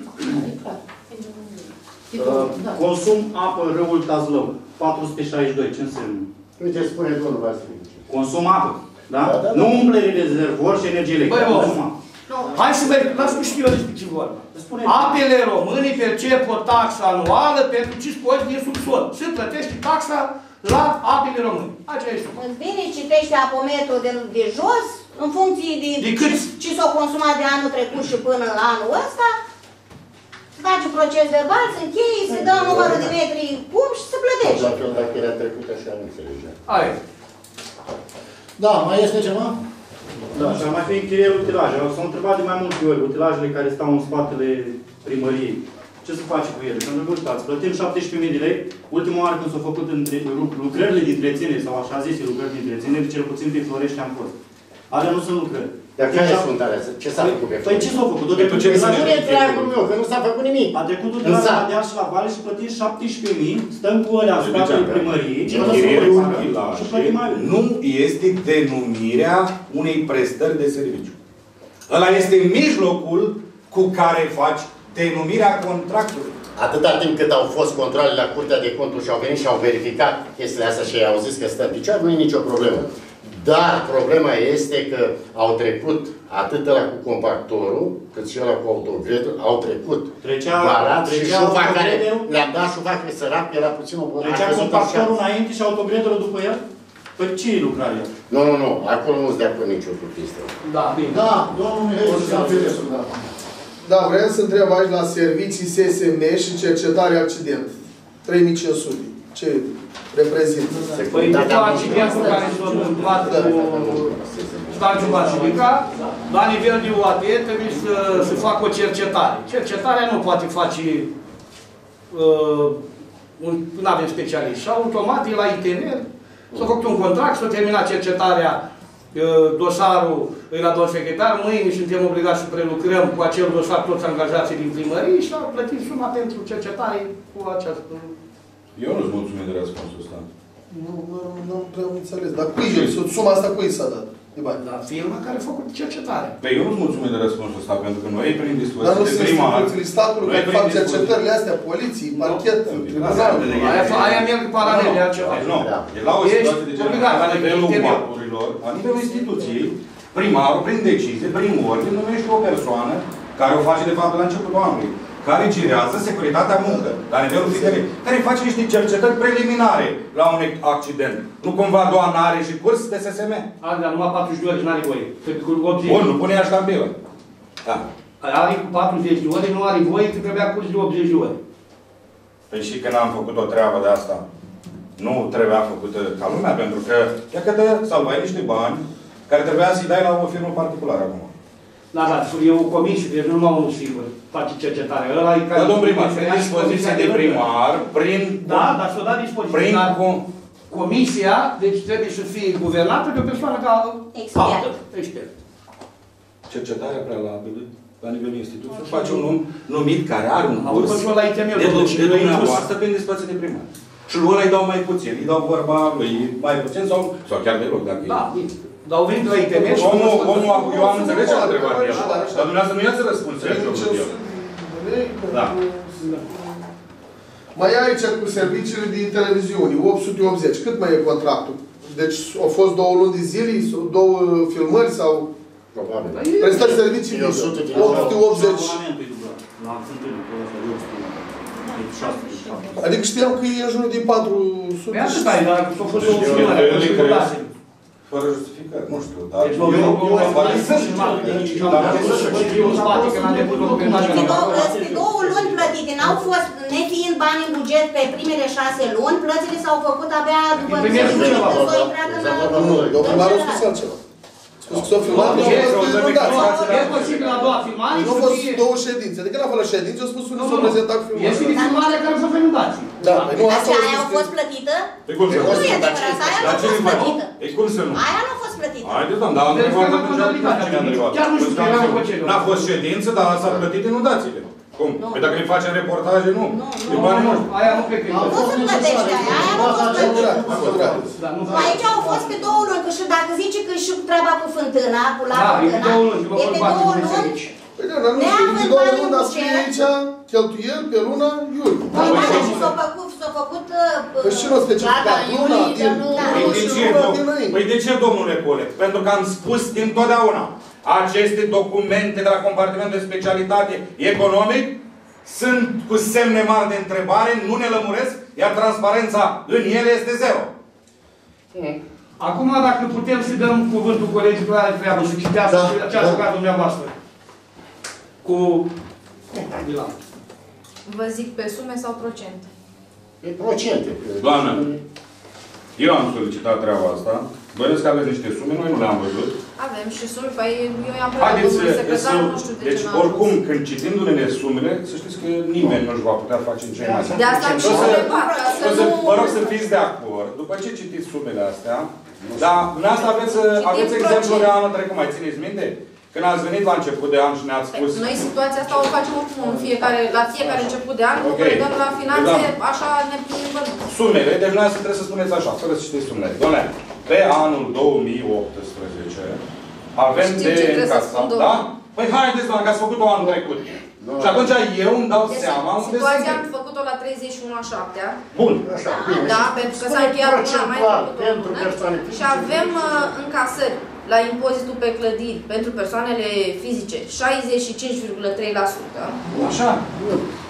Uh, consum apă râul Tazlău, patru sute șaizeci și doi, ce înseamnă? Uite, spune domnul Vasile. Consum apă, da? Da, da, da. Nu umplere rezervor și energie electrică. Băi, no. Hai să merg, lasă-mă știu eu despre ce vorba. Apele române percep o taxă anuală pentru ce scoți din subsol. Se plătește taxa la apele române. Aceea este. Bine, citește apometrul de, de jos, în funcție de, de ce s-a consumat de anul trecut și până la anul ăsta. Face proces verbal, se încheie, se dă numărul de metri cum și se plătește. La fel, dacă era trecut așa, nu înțelegea. Hai. Da, mai este ceva? Da, și ar mai fi închirierul utilaje. S-au întrebat de mai multe ori, utilajele care stau în spatele primăriei. Ce se face cu ele? Pentru că, uitați, plătim șaptesprezece mii de lei. Ultima oară când s-au făcut între, lucrările de întreținere, sau așa zise lucrări de întreținere, cel puțin pe Florești am fost. Alea nu sunt lucrări. Dar care sunt alea? Ce s-a făcut pe Păi ce s-au făcut? Nu e treabul meu, că nu s-a făcut nimic. A trecut de la Deal și la Vale și plătim șaptesprezece mii, stăm cu alea în spatele primăriei. Nu este denumirea unei prestări de serviciu. Ăla este mijlocul cu care faci denumirea contractului. Atâta timp cât au fost controle la Curtea de Conturi și au venit și au verificat chestiile astea și au zis că stă în picioare, nu e nicio problemă. Dar problema este că au trecut atât ăla cu compactorul, cât și ăla cu autogredul, au trecut barat și șufa care le-am dat șufa că sărac, că era puțin o bună. Trecea compactorul înainte și autogredul după el? Păi ce e lucrarea? Nu, nu, nu. Acolo nu-ți de acord nicio cu chestia. Da, bine. Da, domnul Mihai Scafirescu, da. Da, vreau să întreb aici la servicii S S M și cercetare accident. trei mii cinci sute. Ce reprezintă? Păi, după accidentul care s-a întâmplat cu Stanciu Basilica, la nivel de U A T trebuie să se facă o cercetare. Cercetarea nu poate face, uh, nu avem specialiști. Și automat, e la I T M, s-a făcut un contract, s-a terminat cercetarea, uh, dosarul e la domnul secretar, mâine suntem obligați să prelucrăm cu acel dosar toți angajații din primărie și a plătit suma pentru cercetare cu această... Eu nu-ți mulțumesc de răspunsul ăsta. Nu, nu am prea înțeles. Dar cui e? Suma asta cui s-a dat? La firma care a făcut cercetare. Păi eu nu-ți mulțumesc de răspunsul ăsta, pentru că noi prin discuții Dar nu de sunt primar... instituțiile statului care fac cercetările astea, poliții, parchet, tribunal. Aia merg paralel, e altceva. Nu, e la o situație de genul la nivelul mapurilor, la nivelul instituției, primarul, prin decizie, prin ordine, numește o persoană care o face de fapt la începutul anului, care girează securitatea muncă, la nivelul fiecărui, care face niște cercetări preliminare la un accident. Nu cumva doar n-are și curs de S S M? Are, dar numai patruzeci de ore și n-are voie. Bun, nu pune așa în bilă. Da. Are cu patruzeci de ore, nu are voie, că trebuia curs de optzeci de ore. Păi și când am făcut o treabă de asta, nu trebuia făcută ca lumea, pentru că, ia că te salvai niște bani care trebuia să-i dai la o firmă particulară acum. Da, da, e o comisie, deci nu numai unul singur face cercetarea. Ăla e care... Da, domnul primar, prin dispoziția de primar, prin... Da, dar s-o dat dispoziția. Prin... Comisia, deci trebuie să fie guvernată de o persoană ca... Expert. Expert. Cercetarea prealabilă la nivelul instituției face un om numit care are un curs de dumneavoastră prin dispoziția de primar. Și lui ăla îi dau mai puțin, îi dau vorba lui mai puțin sau, sau chiar deloc, dacă da, e... Dar au venit la I T M și... Omul, omul, eu am înțeles ce l-a întrebat el. Dar dumneavoastră nu i-ați răspuns ce a făcut el. Da. Mai e aici cu serviciile din televiziune, opt sute optzeci. Cât mai e contractul? Deci au fost două luni de zile, două filmări sau... Probabil. Prestați servicii de opt sute optzeci. Adică știam că e în jurul de patru sute. Păi atâta e, dar s-au fost două filmări. Fără justificare, nu știu, dar... Deci, eu nu am pare să Pe două luni plătite, n-au fost, nefiind bani în buget pe primele șase luni, plățile s-au făcut abia după ce s-au intrat în... Nu, domnul Maru a spus altceva. Spus că s-au filmat, nu au fost inundați. E posibil la doua filmare nu au fost două ședințe. Adică n-a fost la ședințe, au spus că nu s-au prezentat filmare. Este filmarea care s-a inundat. Da, nu asta Dar aia a fost plătită? Pe cum să nu? Nu e adevărat, aia nu a fost plătită. E cum să nu? Aia nu a fost plătită. Haideți, doamne, dar am întrebat atunci cine a întrebat. Chiar nu știu că era cu cele. N-a fost ședință, dar s-a plătit inundațiile. Cum? Păi dacă îi facem reportaje, nu. Nu, nu, aia nu cred că e. Nu se plătește aia, aia nu a fost plătită. Aici au fost pe două luni, că și dacă zice că și treaba cu fântâna, cu la fântâna, e pe două luni. Păi da, dar nu știu, de două luni, dar scrie aici cheltuieli pe luna iulie. Păi da, dar și s-a făcut, s-a făcut... Păi și nu specificat luna din... Păi de ce, domnule Colet? Pentru că am spus dintotdeauna, aceste documente de la compartimentul de specialitate economic sunt cu semne mari de întrebare, nu ne lămuresc, iar transparența în ele este zero. Acum, dacă putem să dăm cuvântul colegii care are treabă, să citească ce a jucat dumneavoastră. Cu... Vă zic pe sume sau procente? Pe procente. Doamnă, eu am solicitat treaba asta. Bănuiesc că aveți niște sume, noi nu le-am văzut. Avem și sume, păi eu i-am plăcut Haideți domnul secretar, să... nu știu de Deci, ce n-am oricum, când citindu-ne sumele, să știți că nimeni nu își va putea face în ce mai. De asta am și întrebat, ca să nu... Vă rog să fiți de acord, după ce citiți sumele astea, dar în asta aveți, aveți exemplul de anul trecut, mai țineți minte? Când ați venit la început de an și ne-ați spus... Noi situația asta o facem oricum în fiecare, la fiecare început de an, okay. Nu dăm la finanțe, așa ne plimbăm. Sumele, deci noi asta trebuie să spuneți așa, fără să citiți sumele. Doamne, pe anul două mii optsprezece avem de încasat, da? Păi haideți, doamne, că ați făcut-o anul trecut. No. Și atunci eu îmi dau deci, seama unde sunt. Situația am făcut-o la treizeci și unu a șaptea. Bun. Așa, da, pentru că s-a încheiat luna mai făcut-o. Și avem uh, încasări la impozitul pe clădiri pentru persoanele fizice șaizeci și cinci virgulă trei la sută. Așa.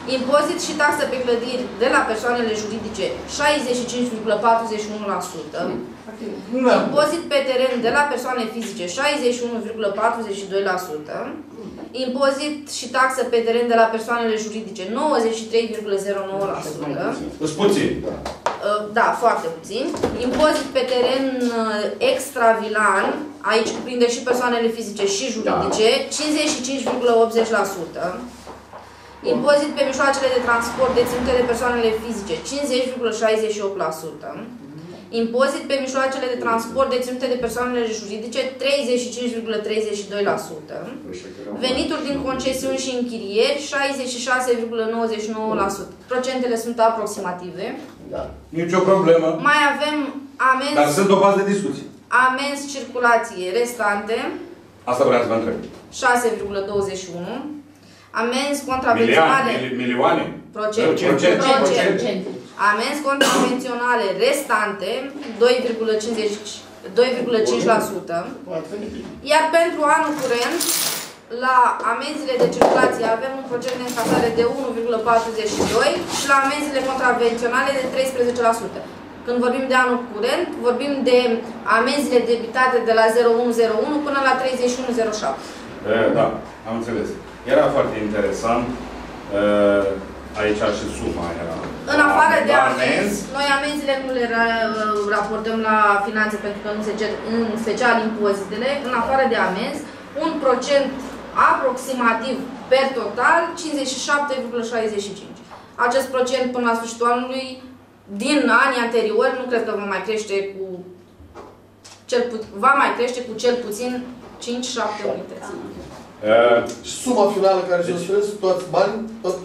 Impozit și taxă pe clădiri de la persoanele juridice șaizeci și cinci virgulă patruzeci și unu la sută. Impozit pe teren de la persoane fizice șaizeci și unu virgulă patruzeci și doi la sută. Impozit și taxă pe teren de la persoanele juridice nouăzeci și trei virgulă zero nouă la sută. Puțin. Da, foarte puțin. Impozit pe teren extravilan, aici cuprinde și persoanele fizice și juridice, cincizeci și cinci virgulă optzeci la sută. Impozit pe mijloacele de transport deținute de persoanele fizice, cincizeci virgulă șaizeci și opt la sută. Impozit pe mijloacele de transport deținute de persoanele juridice, treizeci și cinci virgulă treizeci și doi la sută. Venituri din concesiuni și închirieri, șaizeci și șase virgulă nouăzeci și nouă la sută. Procentele sunt aproximative. Da. Nici o problemă. Mai avem amenzi... Dar sunt o bază de discuție. Amenzi circulație restante. Asta vreau să vă întreb. șase virgulă douăzeci și unu. Amenzi contravenționale... Milioane? Milioane? Procent. Procent. Procent. Amenzi contravenționale restante, doi virgulă cinci la sută. Iar pentru anul curent, la amenziile de circulație avem un procent de încasare de unu virgulă patruzeci și doi și la amenziile contravenționale de treisprezece la sută. Când vorbim de anul curent, vorbim de amenziile debitate de la zero unu zero unu până la treizeci și unu zero șapte. Da, am înțeles. Era foarte interesant. Aici și suma era. În afară de amenzi, noi amenziile nu le raportăm la finanțe pentru că nu se cer în special impozitele. În afară de amenzi, un procent aproximativ per total, cincizeci și șapte virgulă șaizeci și cinci. Acest procent până la sfârșitul anului, din anii anteriori, nu cred că va mai crește cu cel pu va mai crește cu cel puțin cinci șapte unități. Uh, Suma finală care se strâns, toți bani, tot...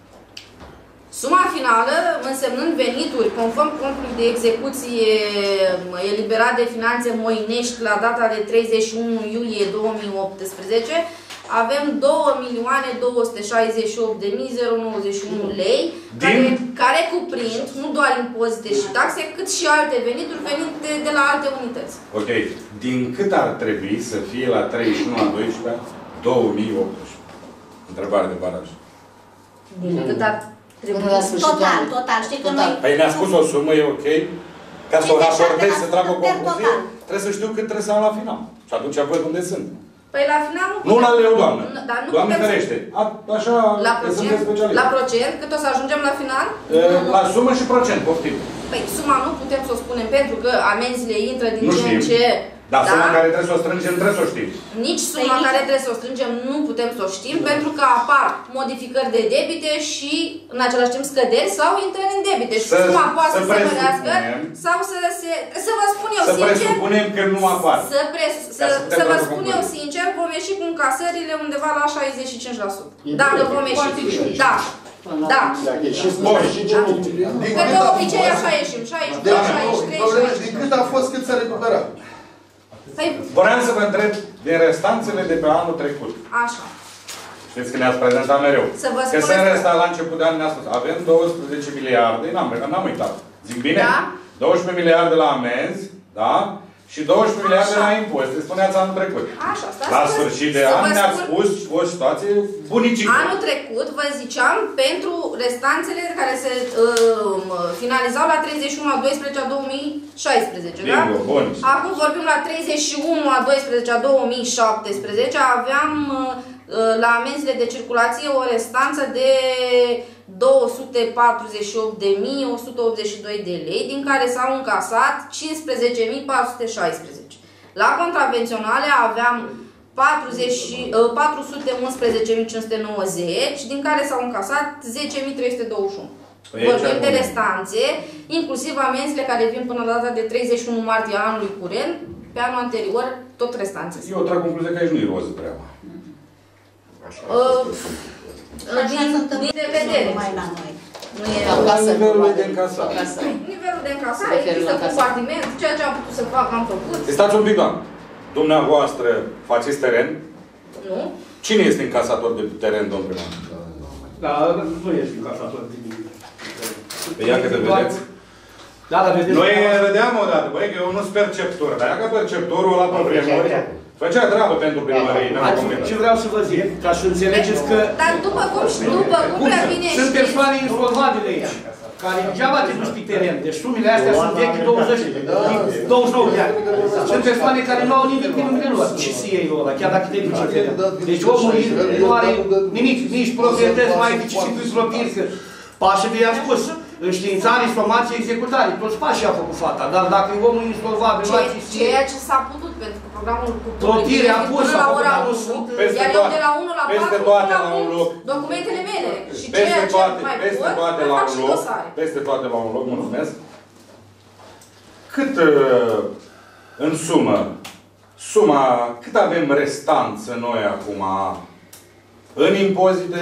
Suma finală, însemnând venituri, conform contului de execuție eliberat de Finanțe Moinești la data de treizeci și unu iulie două mii optsprezece, avem două milioane două sute șaizeci și opt de mii nouăzeci și unu lei, care, care cuprind nu doar impozite și taxe, cât și alte venituri venite de la alte unități. Ok. Din cât ar trebui să fie la treizeci și unu a doisprezece două mii optsprezece? Întrebare de baraj. Din cât ar Total, total. Știi că noi... Păi ne-a spus o sumă, e ok? Ca să o raportez, să trag o concluzie, trebuie să știu cât trebuie să am la final. Și atunci văd unde sunt. Păi la final nu... Nu la leu, doamnă. Dar nu Doamne ferește. Așa, suntem specialiști. La procent? Cât o să ajungem la final? La sumă și procent, poftim. Păi suma nu putem să o spunem pentru că amenziile intră din ce în ce... Dar suma care trebuie să o strângem, trebuie să o știm. Nici suma care trebuie să o strângem nu putem să o știm, pentru că apar modificări de debite și, în același timp, scăderi sau intrări în debite. Și suma poate să se mărească sau să se... Să vă spun eu sincer... Să presupunem că nu apar. Să, pres, să, să vă spun eu sincer, vom ieși cu încasările undeva la șaizeci și cinci la sută. Dacă vom ieși. Da. Da. Că de obicei așa ieșim. șaizeci și doi, șaizeci și trei, șaizeci și trei. Din cât a fost, cât s-a recuperat? Vreau să vă întreb din restanțele de pe anul trecut. Așa. Știți că ne-ați prezentat mereu. Să vă că se resta la început de an ne-a spus. Avem douăsprezece miliarde, n-am uitat. Zic bine? Da? douăsprezece miliarde la amenzi, da? Și douăsprezece miliarde la impozite. Spuneați anul trecut. Așa, la sfârșit de an ne-ați spus o situație bunicică. Anul trecut, vă ziceam, pentru restanțele care se uh, finalizau la treizeci și unu a doisprezece a două mii șaisprezece, da? Bun. Acum vorbim la treizeci și unu a doisprezece a două mii șaptesprezece, aveam uh, la amenzile de circulație o restanță de două sute patruzeci și opt de mii o sută optzeci și doi de lei, din care s-au încasat cincisprezece mii patru sute șaisprezece. La contravenționale aveam patru sute unsprezece mii cinci sute nouăzeci, din care s-au încasat zece mii trei sute douăzeci și unu. Vorbim de restanțe, inclusiv amenzile care vin până la data de treizeci și unu martie anului curent, pe anul anterior, tot restanțe. Eu trag concluzia că aici nu e roză treaba. Din vedere. Nivelul de încasare. Nivelul de încasare, există compartiment, ceea ce am putut să fac, am făcut. Stați un pic, doamnă. Dumneavoastră faceți teren? Nu. Cine este încasator de teren, domnul primar? Da, nu este încasator de teren. Pe ea că te vedeți? Da, dar vedeți. Noi vedeam odată, băi, că eu nu sunt perceptor, dar ea că perceptorul ăla pe vremuri Făcea treabă pentru primărie. Ce vreau să vă zic, ca să înțelegeți că... Dar după cum, după cum prea bine sunt persoane insolvabile aici, care degeaba te duci pe teren. Deci sumile astea sunt vechi douăzeci, douăzeci și nouă de ani. Sunt persoane care nu au nimic pe numele lor. Ce să iei ăla, chiar dacă te duci pe teren? Deci omul nu are nimic, nici proprietăți mai de ce să pui proprii, că pașii vi-am spus. Înștiințare, informație, executare. Toți pașii a făcut fata, dar dacă e omul insolvabil, nu ați știe... Ceea ce s-a putut, pentru că programul cu Plotire a pus la ora unu, iar eu de la unu la patru până la unu, documentele mele. Și ceea ce mai pot, mai fac și dosare. Peste toate la un loc, mulțumesc. Cât în sumă, suma, cât avem restanță noi acum în impozite,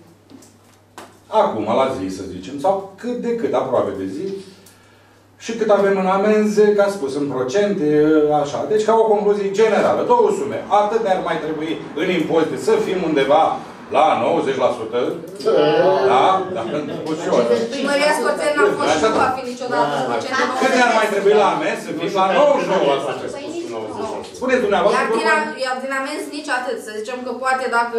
acum, la zi, să zicem, sau cât de cât, aproape de zi, și cât avem în amenze, ca spus, în procente, așa. Deci, ca o concluzie generală, două sume. Atât ne-ar mai trebui în impozite să fim undeva la nouăzeci la sută. Da? Dacă am spus și eu. Primăria Scoțeni n-a fost și nu va fi niciodată. Cât ne-ar mai trebui la amenzi să fim la nouăzeci și nouă la sută? Spuneți dumneavoastră. Iar din amenzi nici atât. Să zicem că poate dacă...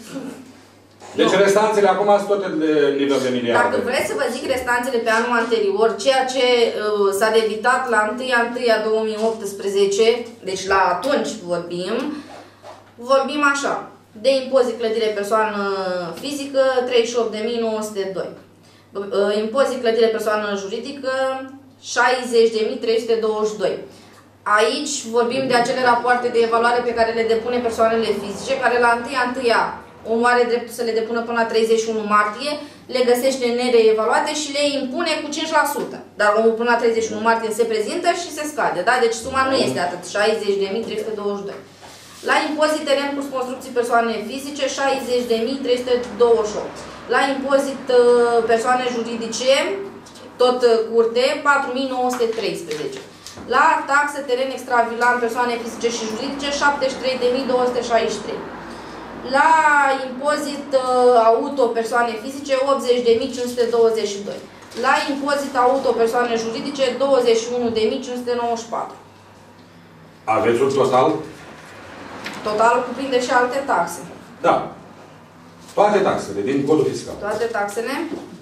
Deci restanțele acum sunt tot de nivel de miliarde. Dacă vreți să vă zic restanțele pe anul anterior, ceea ce uh, s-a debitat la unu ianuarie două mii optsprezece, deci la atunci vorbim, vorbim așa, de impozit clădire persoană fizică, treizeci și opt de mii nouă sute doi. Uh, impozit clădire persoană juridică, șaizeci de mii trei sute douăzeci și doi. Aici vorbim de acele rapoarte de evaluare pe care le depune persoanele fizice, care la unu ianuarie omul are dreptul să le depună până la treizeci și unu martie, le găsește nereevaluate și le impune cu cinci la sută. Dar omul până la treizeci și unu martie se prezintă și se scade. Da? Deci suma nu este atât, șaizeci de mii trei sute douăzeci și doi. La impozit teren plus construcții persoane fizice, șaizeci de mii trei sute douăzeci și opt. La impozit persoane juridice, tot curte, patru mii nouă sute treisprezece. La taxe teren extravilan persoane fizice și juridice, șaptezeci și trei de mii două sute șaizeci și trei. La impozit uh, auto persoane fizice, optzeci de mii cinci sute douăzeci și doi. La impozit auto persoane juridice, douăzeci și unu de mii cinci sute nouăzeci și patru. Aveți un total? Totalul cuprinde și alte taxe. Da. Toate taxele din codul fiscal. Toate taxele.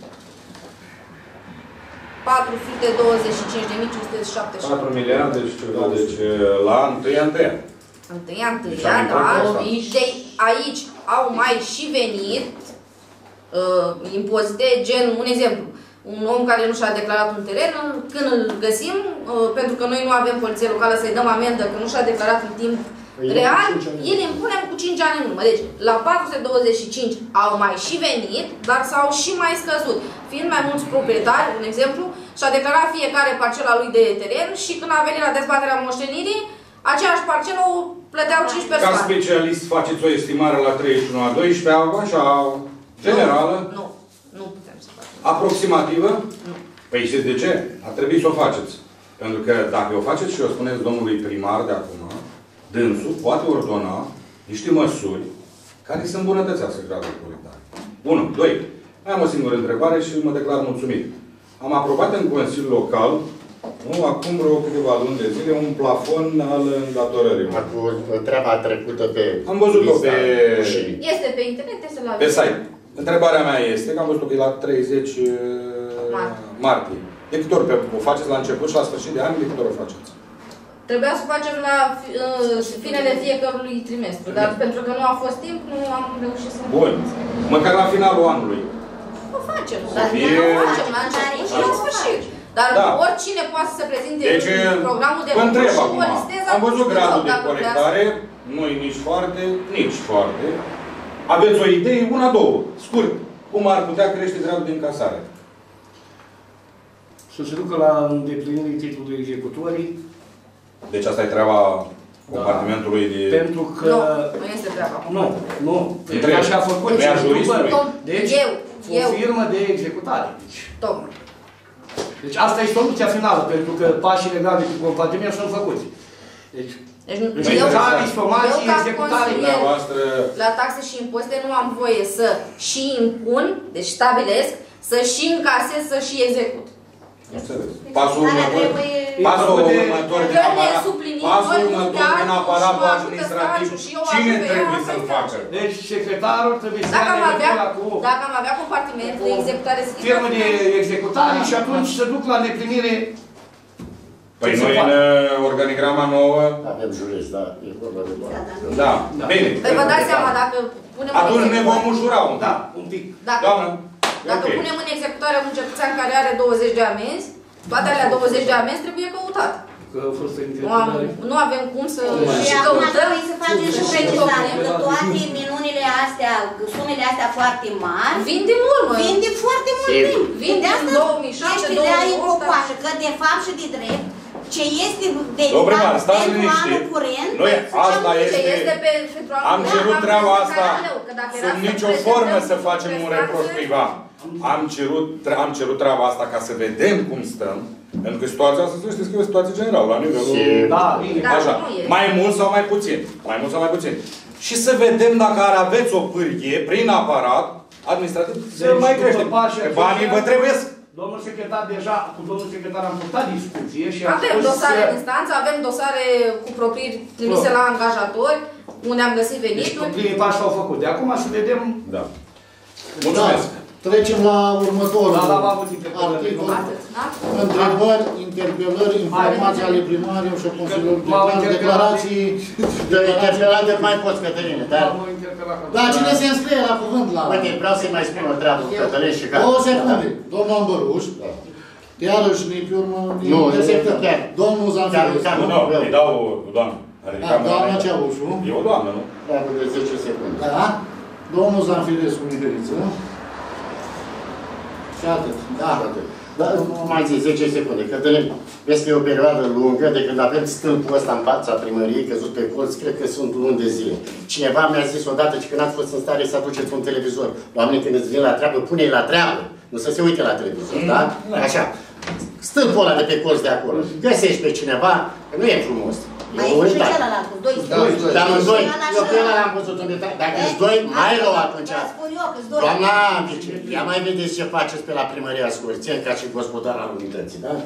patru sute douăzeci și cinci de mii cinci sute șaptezeci și șapte. patru miliarde și ceva. Deci la unu ianuarie. Întâi, întâi, da, de aici au mai și venit uh, impozite, gen, un exemplu, un om care nu și-a declarat un teren, când îl găsim, uh, pentru că noi nu avem poliție locală să-i dăm amendă, că nu și-a declarat în timp real, îl impunem cu cinci ani în urmă. Deci, la patru sute douăzeci și cinci au mai și venit, dar s-au și mai scăzut. Fiind mai mulți proprietari, un exemplu, și-a declarat fiecare parcela lui de teren și când a venit la dezbaterea moștenirii, aceeași parcelă o plăteau cinci persoane. Ca specialist faceți o estimare la treizeci și unu a doisprezece, așa, generală? Nu, nu, nu putem să facem. Aproximativă? Nu. Păi știți de ce? Ar trebui să o faceți. Pentru că dacă o faceți și o spuneți domnului primar de acum, dânsul poate ordona niște măsuri care să îmbunătățească gradul de colectare. unu. doi. Mai am o singură întrebare și mă declar mulțumit. Am aprobat în Consiliul Local, nu, acum vreo câteva luni de zile, un plafon al îndatorării. Acum, treaba trecută pe... Am văzut-o pe... Este pe internet, este la... Pe site. Întrebarea mea este că am văzut-o că e la treizeci martie. De câte ori o faceți la început și la sfârșit de an, de câte ori o faceți? Trebuia să o facem la uh, finele fiecărui trimestru, dar pentru că nu a fost timp, nu am reușit să... Bun. Măcar la finalul anului. O facem, dar fie... o facem la început și la sfârșit. Dar da. Oricine poate să se prezinte deci, programul de lucru și o listez. Am văzut gradul de colectare, nu-i nici foarte, nici foarte. Aveți o idee? Una, două. Scurt. Cum ar putea crește gradul de încasare? Să se ducă la îndeplinirii titlului executorii. Deci asta e treaba compartimentului de... Pentru că... Nu, nu este treaba. Nu, nu. Deci așa a făcut. Deci, o firmă de executare. Tocmai. Deci asta e soluția finală, pentru că pașii legale cu compartiment sunt făcuți. Deci, deci încercare, informații, executare. La taxe și impozite nu am voie să și impun, deci stabilesc, să și încasez, să și execut. Înțeles. Pasul următor. Pasul următor din aparat, pasul noi următor din nu aparatul ajută administrativ, stagiul și eu cine ajut pe trebuie ea, să-l asta facă? Deci secretarul trebuie să Dacă am ia avea, legătura cu dacă am avea compartiment de executare scrisă, firmă de executare și atunci se duc la neprimire. Păi noi în organigrama nouă... Avem jurist, da, e vorba de bani. Da, bine. Păi vă dați seama, dacă punem în Atunci ne vom executare... ușura un Da, un pic. Dacă, Doamnă, dacă ok. punem în executare un cetățean care are douăzeci de amenzi, toate alea douăzeci de amenzi trebuie căutate. Că a fost Nu, am, nu avem cum să Și și acum căutăm. trebuie să facem și să precizare căutăm. că toate minunile astea, sumele astea foarte mari, Vin din urmă. vin de foarte mult Sigur. timp. Vin De din asta două mii șapte, ești două de mii în opt, cocoașă, că de fapt și de drept, ce este Domnul primar, dedicat stați pentru liniștit. anul curent, Noi Ce asta este este... pe pentru anul Am curent, cerut am treaba crezut asta că era rău, că dacă era sub să nicio prezentăm formă să cu facem un prestație, reproș privat. Am cerut, tre- am cerut treaba asta ca să vedem cum stăm, pentru că situația asta, să știți că e o situație generală, la nivelul... Da, Așa. nu e. Mai mult sau mai puțin. Mai mult sau mai puțin. Și să vedem dacă ar aveți o pârghie prin aparat administrativ să Deci, mai după creștem. pașii Că banii aceștia, vă trebuie. Domnul secretar, deja, cu domnul secretar am purtat discuție și am Avem spus dosare că- în instanță, avem dosare cu proprieri trimise Pro. la angajatori, unde am găsit Deci venituri. primii pași s-au făcut. De acum să vedem... Da. Mulțumesc. Da. Trecem la următorul Da, da, am avut interpelări. articol. Atât, da? Întrebări, interpelări, informații ale primarilor și a Consiliului M-au Județean, interpelat. declarații... De interpelate mai poți, Cătăline, dar... Am interpelat. Da, cine se înscrie la cuvânt la... Uite, vreau să-i mai spun o treabă cu Cătălin și gata. Două secunde. Domnul Ambăruș. Iarăși, ne pe urmă, ne Nu, intersectăm. chiar. Domnul Zanfirescu. Chiar, Nu, nu, îi dau doamnă. A ridicat Da, mâna doamna înainte. Ceaușu. E o doamnă, nu? Treabă de zece secunde. Da. Domnul Zanfirescu Mihăriță. Și atât. Da. Da, mai zi, zece secunde. Cătălin, vezi că e o perioadă lungă de când avem stâlpul ăsta în fața primăriei, căzut pe colț, cred că sunt luni de zile. Cineva mi-a zis odată că când ați fost în stare să aduceți un televizor. Oamenii când îți vin la treabă, pune-i la treabă. Nu să se uite la televizor, da? Așa. Stâlpul ăla de pe colț de acolo. Găsești pe cineva, că nu e frumos. mai E e un și uitat. celălalt, cu doi Da, stâlpi. doi. Dar amândoi, Și ăla eu și pe ăla ăla. l-am văzut în detalii. Dacă ești doi, mai rău atunci. Vă spun eu că-s doi. Doamna Vice, ia mai vedeți ce faceți pe la primăria Scorțeni ca și gospodar al unității, da?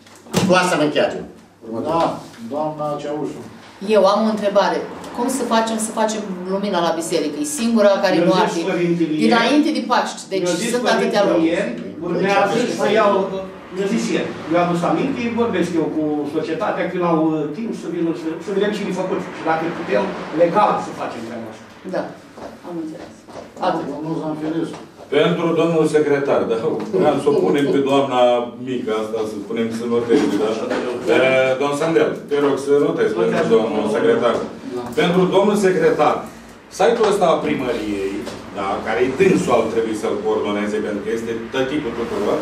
Cu asta am încheiat eu. Da, doamna Ceaușu. Eu am o întrebare. Cum să facem să facem lumina la biserică? E singura care Mi-a nu zis arde. părintele ieri- Dinainte de Paști. Deci Mi-a zis sunt atâtea părintele luni. ieri, urmează să iau, mi-a zis ieri, eu am adus aminte, vorbesc eu cu societatea când au uh, timp să vină, să, să vedem ce-i făcut și dacă putem legal să facem treaba asta. Da, am înțeles. Atât. Domnul Zanfirescu. Pentru domnul secretar, da? Vreau să o punem pe doamna mică asta, să punem să noteze, da? Eh, Domn Sandel, te rog să notezi pentru domnul secretar. Pentru domnul secretar, site-ul ăsta a primăriei, da, care e dânsul al trebui să-l coordoneze, pentru că este tăticul tuturor,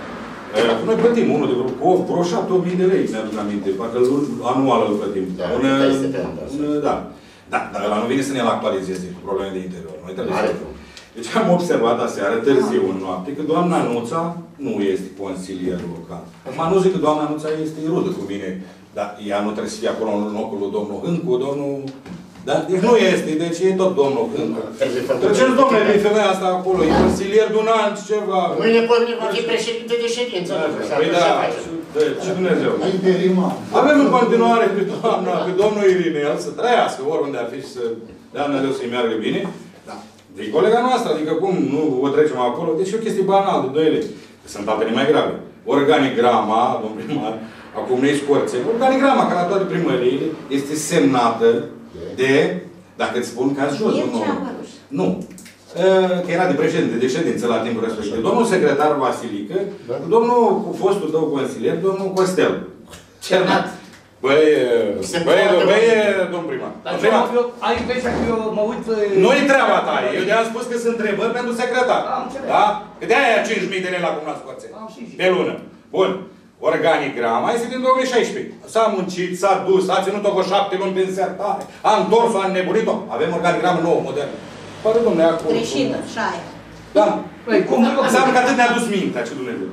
eh, noi plătim unul de vreo, vreo șapte mii de lei, mi-aduc aminte, parcă anual îl plătim. Da, Un, este pe an, da. un, da. Da, dar ăla nu vine să ne-l actualizeze cu probleme de interior. Noi trebuie Are. să... Deci am observat aseară, târziu în noapte, că doamna Nuța nu este consilier local. Acum nu zic că doamna Nuța este rudă cu mine, dar ea nu trebuie să fie acolo în locul lui domnul Hâncu, domnul... Da? Deci nu este, deci e tot domnul Hâncu. Treceți, domnule, din femeia asta acolo, e consilier de un an și ceva. Mâine pe mine va fi președinte de ședință. Păi da, ce Dumnezeu. Avem în continuare pe doamna, pe domnul Irinel, să trăiască oriunde ar fi și să dea Dumnezeu să-i meargă bine. Da. E colega noastră, adică cum nu o trecem acolo? Deci e o chestie banală de doi lei. Sunt altele mai grave. Organigrama, domn primar, acum ne scorțe. Organigrama, ca la toate primăriile, este semnată de, dacă îți spun că jos, nu. Nu. Că era de președinte de ședință la timpul respectiv. Domnul secretar Vasilică, domnul, cu fostul tău consilier, domnul Costel. Cernat. Băi, băi, băi, domn primar. Dar eu, ai impresia că eu mă uit... Nu-i treaba ta. Eu de-am spus că sunt întrebări pentru secretar. Da? Că de-aia aia cinci mii de lei la Comuna Scorțeni. Pe lună. Bun. Organigrama este din două mii șaisprezece. S-a muncit, s-a dus, a ținut-o cu șapte luni din sertare. A întors-o, a înnebunit-o. Avem organigramă nouă, modernă. Pără, domnule, acolo. Greșită, și aia. Da. Înseamnă că atât ne-a dus mintea, ce Dumnezeu.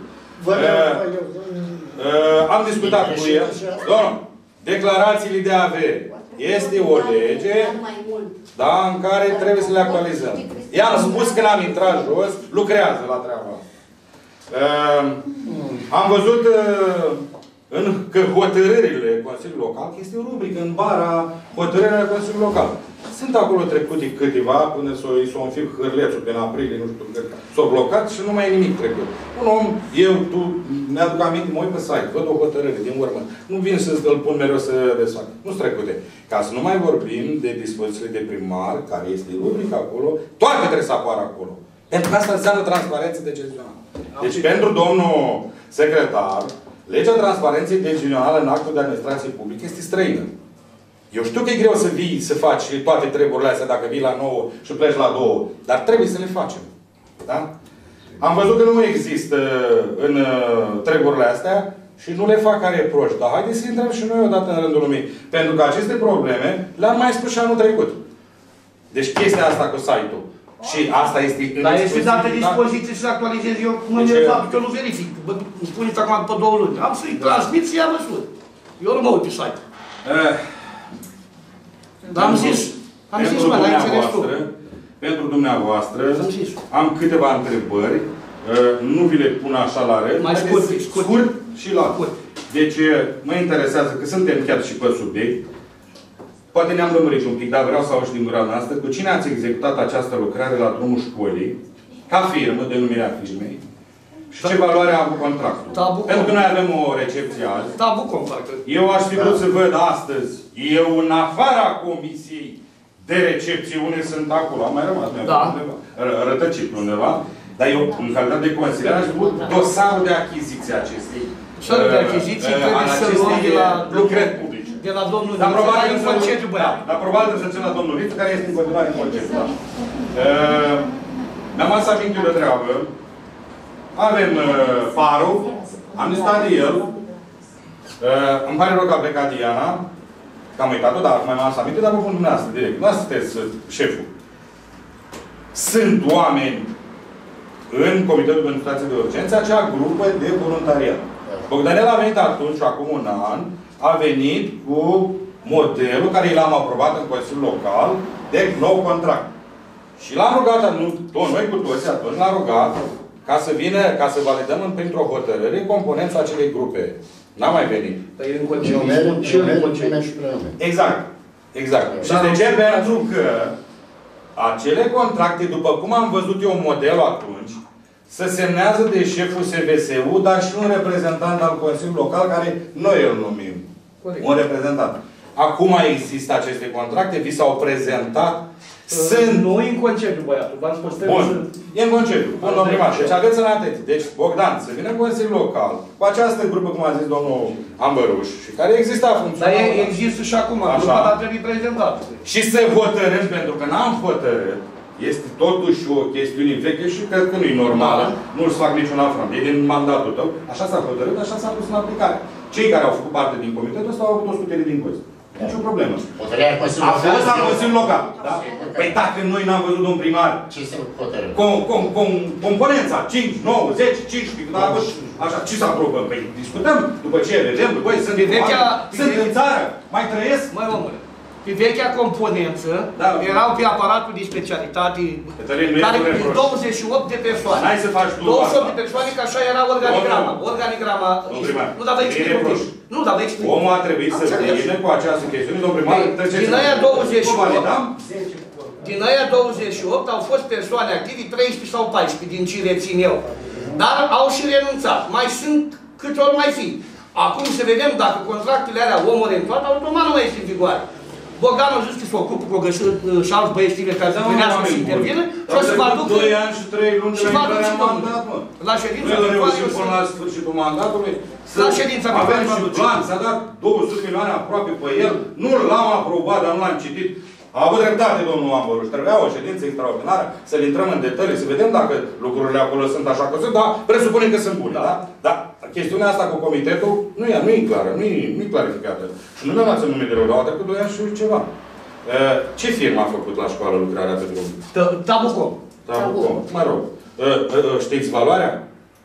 Am discutat cu el. Domnul, declarațiile de avere. Este o lege, da, în care trebuie să le actualizăm. I-am spus că n-am intrat jos, lucrează la treaba asta. Uh, am văzut uh, în că hotărârile Consiliului Local, că este o rubrică în bara hotărârile Consiliului Local. Sunt acolo trecute câteva, până s-o înfip hârlețul prin aprilie, nu știu când, s-o blocat și nu mai e nimic trecut. Un om, eu, tu, mi-aduc aminte, mă uit pe site, văd o hotărâre din urmă. Nu vin să-l pun mereu să desfac. Nu-s trecute. Ca să nu mai vorbim de dispozițiile de primar, care este rubrica acolo, toate trebuie să apară acolo. Pentru că asta înseamnă transparență decizională. Deci, pentru domnul secretar, legea transparenței decizionale în actul de administrație publică este străină. Eu știu că e greu să vii, să faci toate treburile astea dacă vii la nouă și pleci la două, dar trebuie să le facem. Da? Am văzut că nu există în uh, treburile astea și nu le fac ca reproș. Dar haideți să intrăm și noi odată în rândul lumii. Pentru că aceste probleme le-am mai spus și anul trecut. Deci chestia asta cu site-ul. Și asta este... Dar este dată dispoziție să actualizez eu cum deci, faptul că eu nu verific. Îmi spuneți acum după două luni. Am să-i da. transmit și ia măsură. Eu nu mă uit pe site. Uh. Dar am zis, am zis, mă, n-ai înțeles tu. Pentru dumneavoastră, am câteva întrebări. Nu vi le pun așa la rând. Mai scurt, scurt, scurt și la. Deci, mă interesează că suntem chiar și pe subiect. Poate ne-am lămurit un pic, dar vreau să auzi din gura noastră. Cu cine ați executat această lucrare la drumul școlii, ca firmă, denumirea firmei, și ce valoare a avut contractul? Tabu Pentru că noi avem o recepție azi. Tabu contractul. Eu aș fi vrut da. să văd astăzi, eu în afara comisiei de recepțiune sunt acolo. Am mai rămas, mi-a da. undeva, rătăcit undeva, dar eu, în calitate de consilier, aș fi vrut dosarul de achiziție acestei. Dosarul de achiziție trebuie să luăm de la lucrări publice. De la domnul Dar probabil în concediu, băiat. Dar probabil să țin la domnul Rițu, care este în continuare în concediu. Da. Mi-am adus aminte de treabă. Avem uh, parul, am stat de el. Uh, îmi pare rău că a plecat Diana, că am uitat-o, dar mai m-am adus aminte, dar vă pun dumneavoastră direct. Nu sunteți șeful. Sunt oameni în Comitetul de Situație de Urgență, acea grupă de voluntariat. Bogdanel a venit atunci, acum un an, a venit cu modelul care l-am aprobat în Consiliul Local de nou contract. Și l-am rugat, nu, noi cu toți atunci, l-am rugat ca să vină, ca să validăm printr-o hotărâre componența acelei grupe. N-a mai venit. Dar e în concediu. Exact. Exact. Și de ce? Pentru că acele contracte, după cum am văzut eu modelul atunci, se semnează de șeful S V S-ul, dar și un reprezentant al Consiliului Local, care noi îl numim. Corect. Un reprezentant. Acum există aceste contracte, vi s-au prezentat. Sunt... Nu în concediu, băiatul. V-am spus, bun. E în concediu. Bun, domnul primar. Deci aveți în atenție. Deci, Bogdan, să vină în Consiliul Local, cu această grupă, cum a zis domnul Ambăruș, și care exista funcțional. Dar există și acum. Grupa dar trebuie prezentată. Și să hotărâm, pentru că n-am hotărât, este totuși o chestiune veche și cred că nu e normală. Da. Nu-ți fac niciun afront. E din mandatul tău. Așa s-a hotărât, așa s-a pus în aplicare. Cei care au făcut parte din comitetul ăsta au avut o scutire din cost. Nici o problemă. A fost la Consiliul Local. Da? Păi dacă noi n-am văzut un primar, ce se hotărât? Com, com, com, componența cinci, nouă, zece, cincisprezece, dar așa, ce să aprobăm? Păi discutăm, după ce vedem, după ce sunt, vechea, sunt în țară, mai trăiesc. Mai omule. Pe vechea componență, da, erau pe aparatul de specialitate, care douăzeci și opt de persoane. N-ai să faci tu douăzeci și opt de persoane, că așa era organigrama. Organigrama... Nu, dar vă explic un pic. Nu, dar vă explic. Omul a trebuit să vină cu această chestiune, domnul primar, treceți. Din aia douăzeci și opt, din aia douăzeci și opt au fost persoane active, treisprezece sau paisprezece, din ce rețin eu. Dar au și renunțat. Mai sunt câte ori mai fi. Acum să vedem dacă contractele alea omul renunțat, automat nu mai este în vigoare. Bogdan a zis că se ocupă cu o găsit și alți băieți tineri care să venească să intervină și o să vă aduc doi ani și trei luni de la intrarea în mandat, mă. La ședința de reușim până la sfârșitul mandatului. La ședința de avem și plan, s-a dat două sute milioane aproape pe el. Nu l-am aprobat, dar nu l-am citit. A avut dreptate domnul Ambăruș. Trebuia o ședință extraordinară, să-l intrăm în detalii, să vedem dacă lucrurile acolo sunt așa cum sunt, dar presupunem că sunt bune, da? Dar chestiunea asta cu comitetul nu e, nu e clară, nu e, nu e clarificată. Și nu mi-am luat în nume de rău, dar a trecut doi ani și ceva. Ce firmă a făcut la școală lucrarea pe drum? Tabucom. Tabucom, mă rog. Știți valoarea?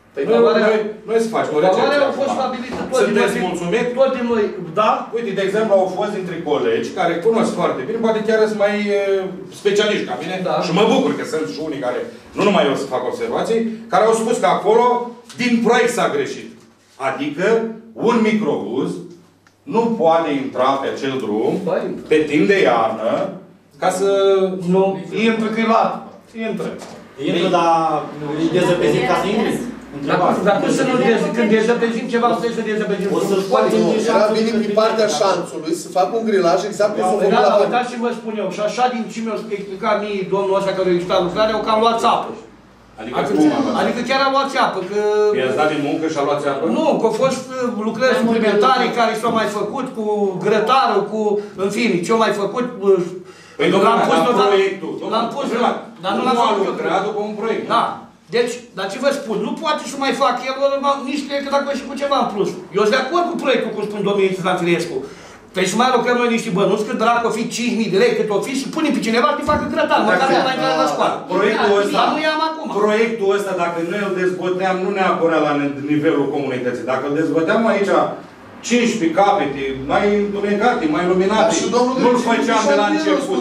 Noi să facem o recepție. Valoarea au fost stabilită tot din Sunteți mulțumit? Tot din noi, da? Uite, de exemplu, au fost dintre colegi care cunosc foarte bine, poate chiar sunt mai specialiști ca mine, și mă bucur că sunt și unii care, nu numai eu să fac observații, care au spus că acolo, din proiect s-a greșit. Adică un microbuz nu poate intra pe acel drum pe timp de iarnă ca să... Nu, intră că e lat. Intră. Intră, dar îi dezăpezim ca să intri? Dar cum să nu dezăpezim? Când dezăpezim ceva, trebuie să dezăpezim. O să-l scoate. Era bine pe partea șanțului să facă un grilaj exact cum s-a făcut Da, la da, bani. uitați și vă spun eu. Și așa din ce mi-a explicat mie domnul ăsta care a explicat lucrarea, eu că am luat țapă. Adică cum am luat? Adică chiar am luat țapă, că... I-ați dat din muncă și a luat țeapă? Nu, că au fost lucrări suplimentare care s-au mai făcut cu grătarul, cu... În fine, ce-au mai făcut... Păi domnule, la proiectul. L-am pus, dar nu l-am făcut. lucrat după un proiect. Da. Deci, dar ce vă spun, nu poate să mai fac el, nici cred că dacă și cu ceva în plus. Eu sunt de acord cu proiectul, cum spun domnul Iisus Firescu. Trebuie să mai lucrăm noi niște bănuți, că dacă o fi cinci mii de lei, cât o fi, și punem pe cineva să facă grătar, măcar nu mai intră la școală. Proiectul ăsta, dar nu i-am acum. Proiectul ăsta, dacă noi îl dezbăteam, nu neapărat la nivelul comunității, dacă îl dezbăteam aici, cincisprezece capete, mai întunecate, mai luminate, nu-l făceam de la început.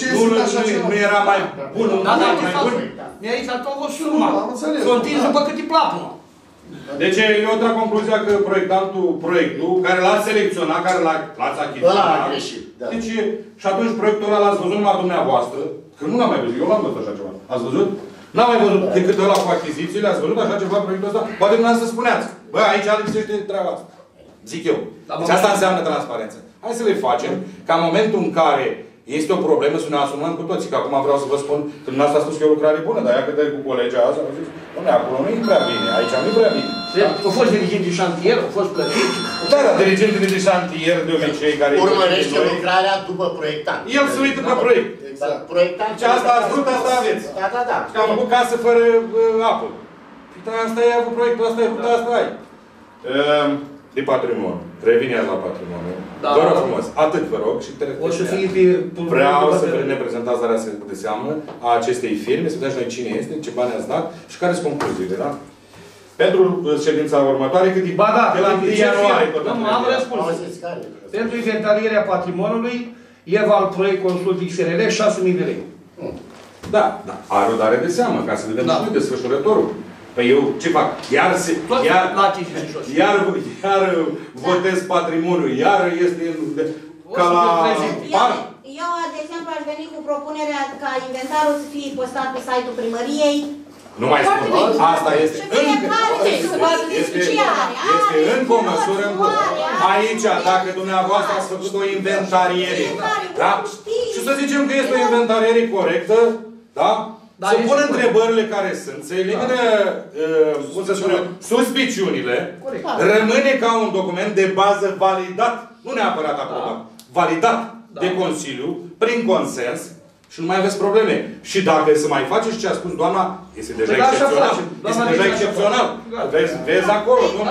Nu era mai bun, Da, da, mai bun. mi-a zis o sumă. S-o întins după cât e plapumă. Deci eu trag concluzia că proiectantul, proiectul, care l-a selecționat, care l-ați achiziționat, deci și atunci proiectul ăla l-ați văzut numai dumneavoastră, că nu l-am mai văzut, eu l-am văzut așa ceva. Ați văzut? N-am mai văzut decât ăla cu achizițiile, ați văzut așa ceva proiectul ăsta? Poate dumneavoastră să spuneați, bă, aici lipsește treaba asta. Zic eu. Deci asta înseamnă transparență. Hai să le facem, ca în momentul în care este o problemă, să ne asumăm cu toții. Că acum vreau să vă spun că dumneavoastră a spus că e o lucrare bună, dar ea că dai cu colegii azi, au zis, dom'le, acolo nu e prea bine, aici nu e prea bine. Au fost dirigent de șantier, au fost plătit. Da, da, dirigentele de șantier, de obicei, care... Urmărește lucrarea după proiectant. El se uită pe proiect. Exact. Proiectant. Deci asta ați vrut, asta aveți. Da, da, da. Și am făcut casă fără uh, apă. Păi asta e avut proiectul, asta e, da. asta ai. Uh, de patrimoniu. Reveniați la patrimoniu. Da. Vă rog frumos. Atât vă rog și o să fie pe... Vreau să ne prezentați darea de seamă a acestei firme, să vedeți noi cine este, ce bani ați dat și care sunt concluziile, da? Pentru ședința următoare, cât e ba da, de la întâi ianuarie. Am răspuns. Pentru inventarierea patrimoniului, Eval Proiect Consult X R L, șase mii de lei. Da, da. Are o dare de seamă, ca să vedem și noi desfășurătorul. Păi eu ce fac? Iar, se, iar, iar, iar votez patrimoniul, iar este ca la parc. Eu, de exemplu, aș veni cu propunerea ca inventarul să fie postat pe site-ul primăriei. Nu mai spun. Asta este încă. Este, este încă o măsură în plus. Aici, dacă dumneavoastră ați făcut o inventariere, da? Și să zicem că este o inventariere corectă, da? Da, să pun întrebările care sunt, să elimine, uh, cum să spun eu, suspiciunile, corect. Rămâne ca un document de bază validat, nu neapărat aprobat, da. validat da. de Consiliu, prin consens, și nu mai aveți probleme. Și dacă se mai face și ce a spus doamna, este deja păi excepțional. Este deja excepțional. Vezi, vezi acolo, domnule.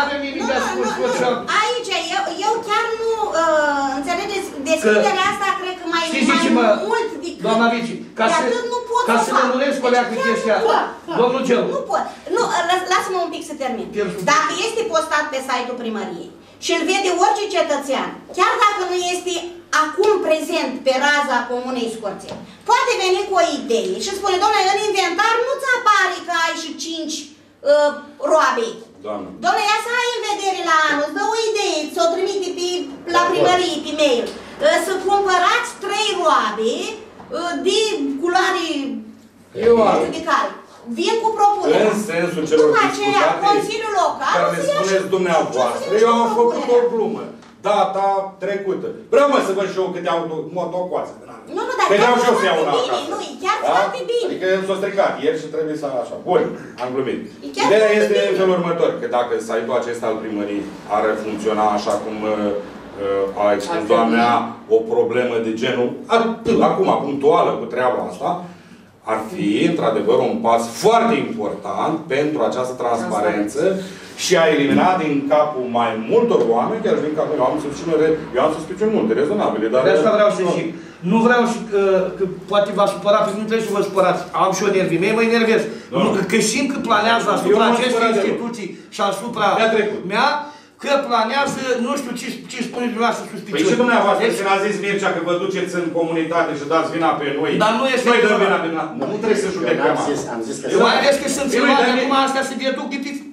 Aici, eu, eu chiar nu uh, înțelegeți, deschiderea asta cred că mai, mai mult decât... Doamna Vici, ca să, ca să lămuresc o leacă chestia asta. Domnul Gelu. Nu pot. Nu, lasă-mă un pic să termin. Dacă este postat pe site-ul primăriei și îl vede orice cetățean, chiar dacă nu este acum prezent pe raza comunei Scorțeni, poate veni cu o idee și spune, domnule, în inventar nu-ți apare că ai și cinci uh, roabe. Domnule, ia să ai în vedere la anul, îți dă o idee, ți-o trimite pe, la primărie, pe mail. Uh, să cumpărați trei roabe uh, de culoare, nu știu de care. Vin cu propunerea. În sensul celor după aceea, Consiliul Local, care ne spuneți dumneavoastră, eu am făcut o glumă. Data trecută. Vreau mă să văd și eu câte motocoase. Nu, nu, dar chiar foarte bine, nu, e chiar foarte bine. Adică s-a stricat ieri și trebuie să așa. Bun, am glumit. Ideea este în felul următor, că dacă site-ul acesta al primării ar funcționa așa cum a expus doamna, o problemă de genul, acum, punctuală cu treaba asta, ar fi, într-adevăr, un pas foarte important pentru această transparență și a eliminat din capul mai multor oameni, chiar și din capul, eu am suspiciuni, eu am suspiciuni multe, rezonabile, dar... De asta vreau să zic. Nu vreau și că, că poate v-a supărat, pentru că nu trebuie să vă supărați. Am și eu nervii mei, mă enervez. Nu, că simt că planează asupra acestei instituții și asupra mea, că planează, nu știu ce, ce spuneți dumneavoastră suspiciuni. Păi și dumneavoastră, deci, când a zis Mircea că vă duceți în comunitate și dați vina pe noi, dar nu este noi dăm vina pe noi. Nu trebuie să judecăm. Eu mai ales că sunt filmate acum astea se deduc de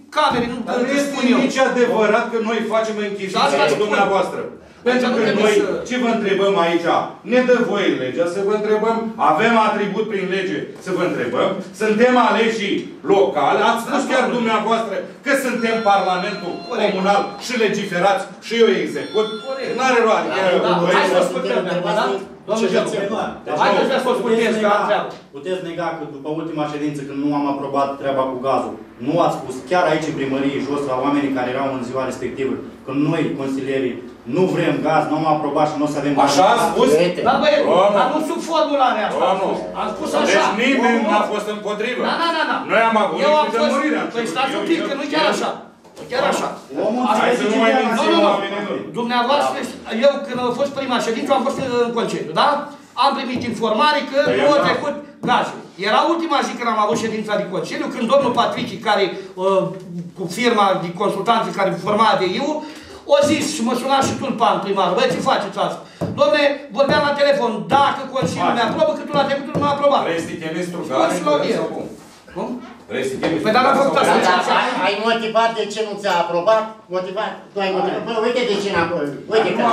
camere, nu Dar nu este spun eu. nici adevărat că noi facem închiziția cu dumneavoastră. Pentru că noi, ce vă întrebăm aici? Ne dă voie legea să vă întrebăm, avem atribut prin lege să vă întrebăm, suntem aleși locali, ați spus chiar dumneavoastră că suntem Parlamentul Comunal și legiferați și eu execut. N-are roade. Hai să ascultăm, da? Domnul Gelu, hai să ascultăm, că am treabă. Puteți nega că după ultima ședință, când nu am aprobat treaba cu gazul, nu ați spus chiar aici în primărie jos la oamenii care erau în ziua respectivă, că noi, consilierii, nu vrem gaz, nu am aprobat și nu o să avem gaz. Așa a spus? Da, băietul, am nu sub formularea asta. Am spus așa. Deci nimeni n-a fost împotrivă. Da, da, da, da. Noi am avut niște mărire. Păi stați un pic, că nu chiar așa. Chiar așa. Hai să nu mai mințim oamenilor. Dumneavoastră, eu când a fost prima ședință, am fost în concediu, da? Am primit informare că nu a trecut gazul. Era ultima zi când am avut ședința de concediu, când domnul Patrici, care, cu firma de consultanță care forma de eu, o zis și mă suna și tulpan primarul, băi, ce faceți asta? Dom'le, vorbeam la telefon, dacă Consiliul mi-aprobă, cât la trecut nu m-a aprobat. Restituienistru gare, sau cum? Cum? Restituienistru Păi dar n-am făcut asta. Ai motivat de ce nu ți-a aprobat? Motivat? Tu ai motivat? Bă, uite de ce n-a aprobat. Uite că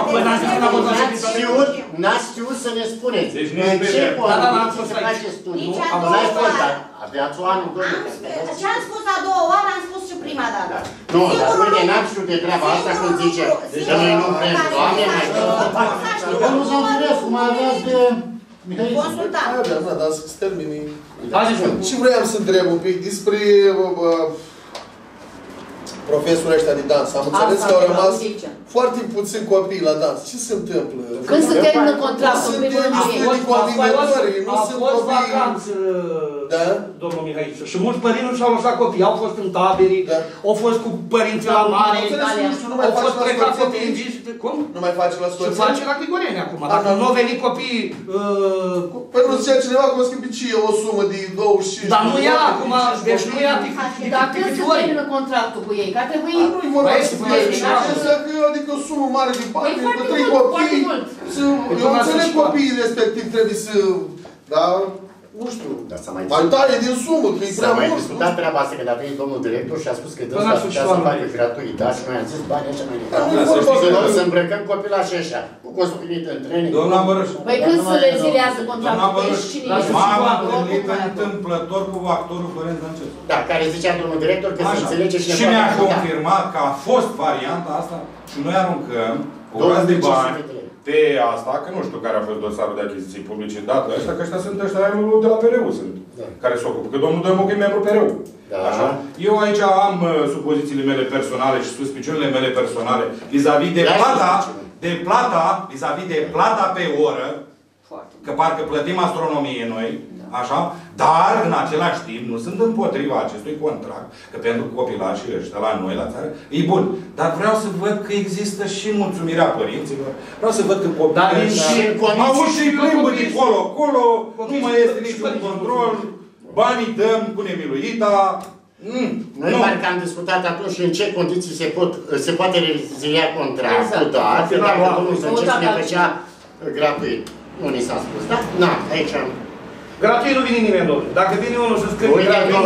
n-ați știut să ne spuneți. În ce condiții să faceți studiu? N-ai fost, dar aveați o anul, doi. Ce am spus a doua oară, am spus și prima dată. Nu, dar uite, n-am știut de treaba asta când zice că noi nu vrem doamne, mai știu. Că nu s-a înțeles cum aveați de... Consultant. Da, da, dar să-ți termini. Și vreau să întreb un pic despre profesorii ăștia de dans. Am înțeles că au rămas foarte puțini copii la dans. Ce se întâmplă? Când se termină contractul? Sunt niște convingători, nu sunt copii... Da? Domnul Mihaiță. Și mulți părinți nu și-au lăsat copii. Au fost în tabere, au fost cu părinții la mare, au fost plecat copii în vizită. Cum? Nu mai face la soție? Se face la Grigoreni acum. Dacă nu au venit copii... Păi nu zicea cineva că o schimbi și eu o sumă de douăzeci și cinci. Dar nu ia acum, deci nu ia de Dar când se termină contractul cu ei? Că ar trebui... Nu-i vorba că adică o sumă mare de bani, cu trei copii. Eu înțeleg copiii respectiv trebuie să... Dar... Nu știu, mai tare din sumă, că e prea mult. S-a mai discutat treaba asta, că a venit domnul director și a spus că dânsul ar putea să facă gratuit, da? Și noi am zis banii ăștia mai necărat. Să îmbrăcăm copilașii ăștia, cu construit în training. Doamna Bărăș. Păi când se rezilează contractul? M-am întâlnit întâmplător cu actorul Florin Zăncescu. Da, care zicea domnul director că se înțelege și ne și mi-a confirmat că a fost varianta asta și noi aruncăm o grămadă de bani pe asta, că nu știu care a fost dosarul de achiziții publice dată ăștia, că ăștia sunt ăștia de la P R U, sunt, da. Care se ocupă. Că domnul Dămoc e membru P R U. Da. Așa? Eu aici am uh, supozițiile mele personale și suspiciunile mele personale vis-a-vis -vis de plata, de plata, vis-a-vis -vis de plata pe oră, că parcă plătim astronomie noi, așa, dar în același timp nu sunt împotriva acestui contract, că pentru copilașii ăștia la noi, la țară, e bun. Dar vreau să văd că există și mulțumirea părinților. Vreau să văd că copiii și mă auzi și plimbă de colo, colo, nu mai este niciun control, banii dăm cu nemiluita. Mm, Noi nu. parcă am discutat atunci în ce condiții se, pot, se poate rezilia contractul, da, că dacă domnul Zăncescu ne făcea gratuit. Nu ni s-a spus, da? Na, aici am... Gratuit nu vine nimeni, domnule. Dacă vine unul să scrie gratuit,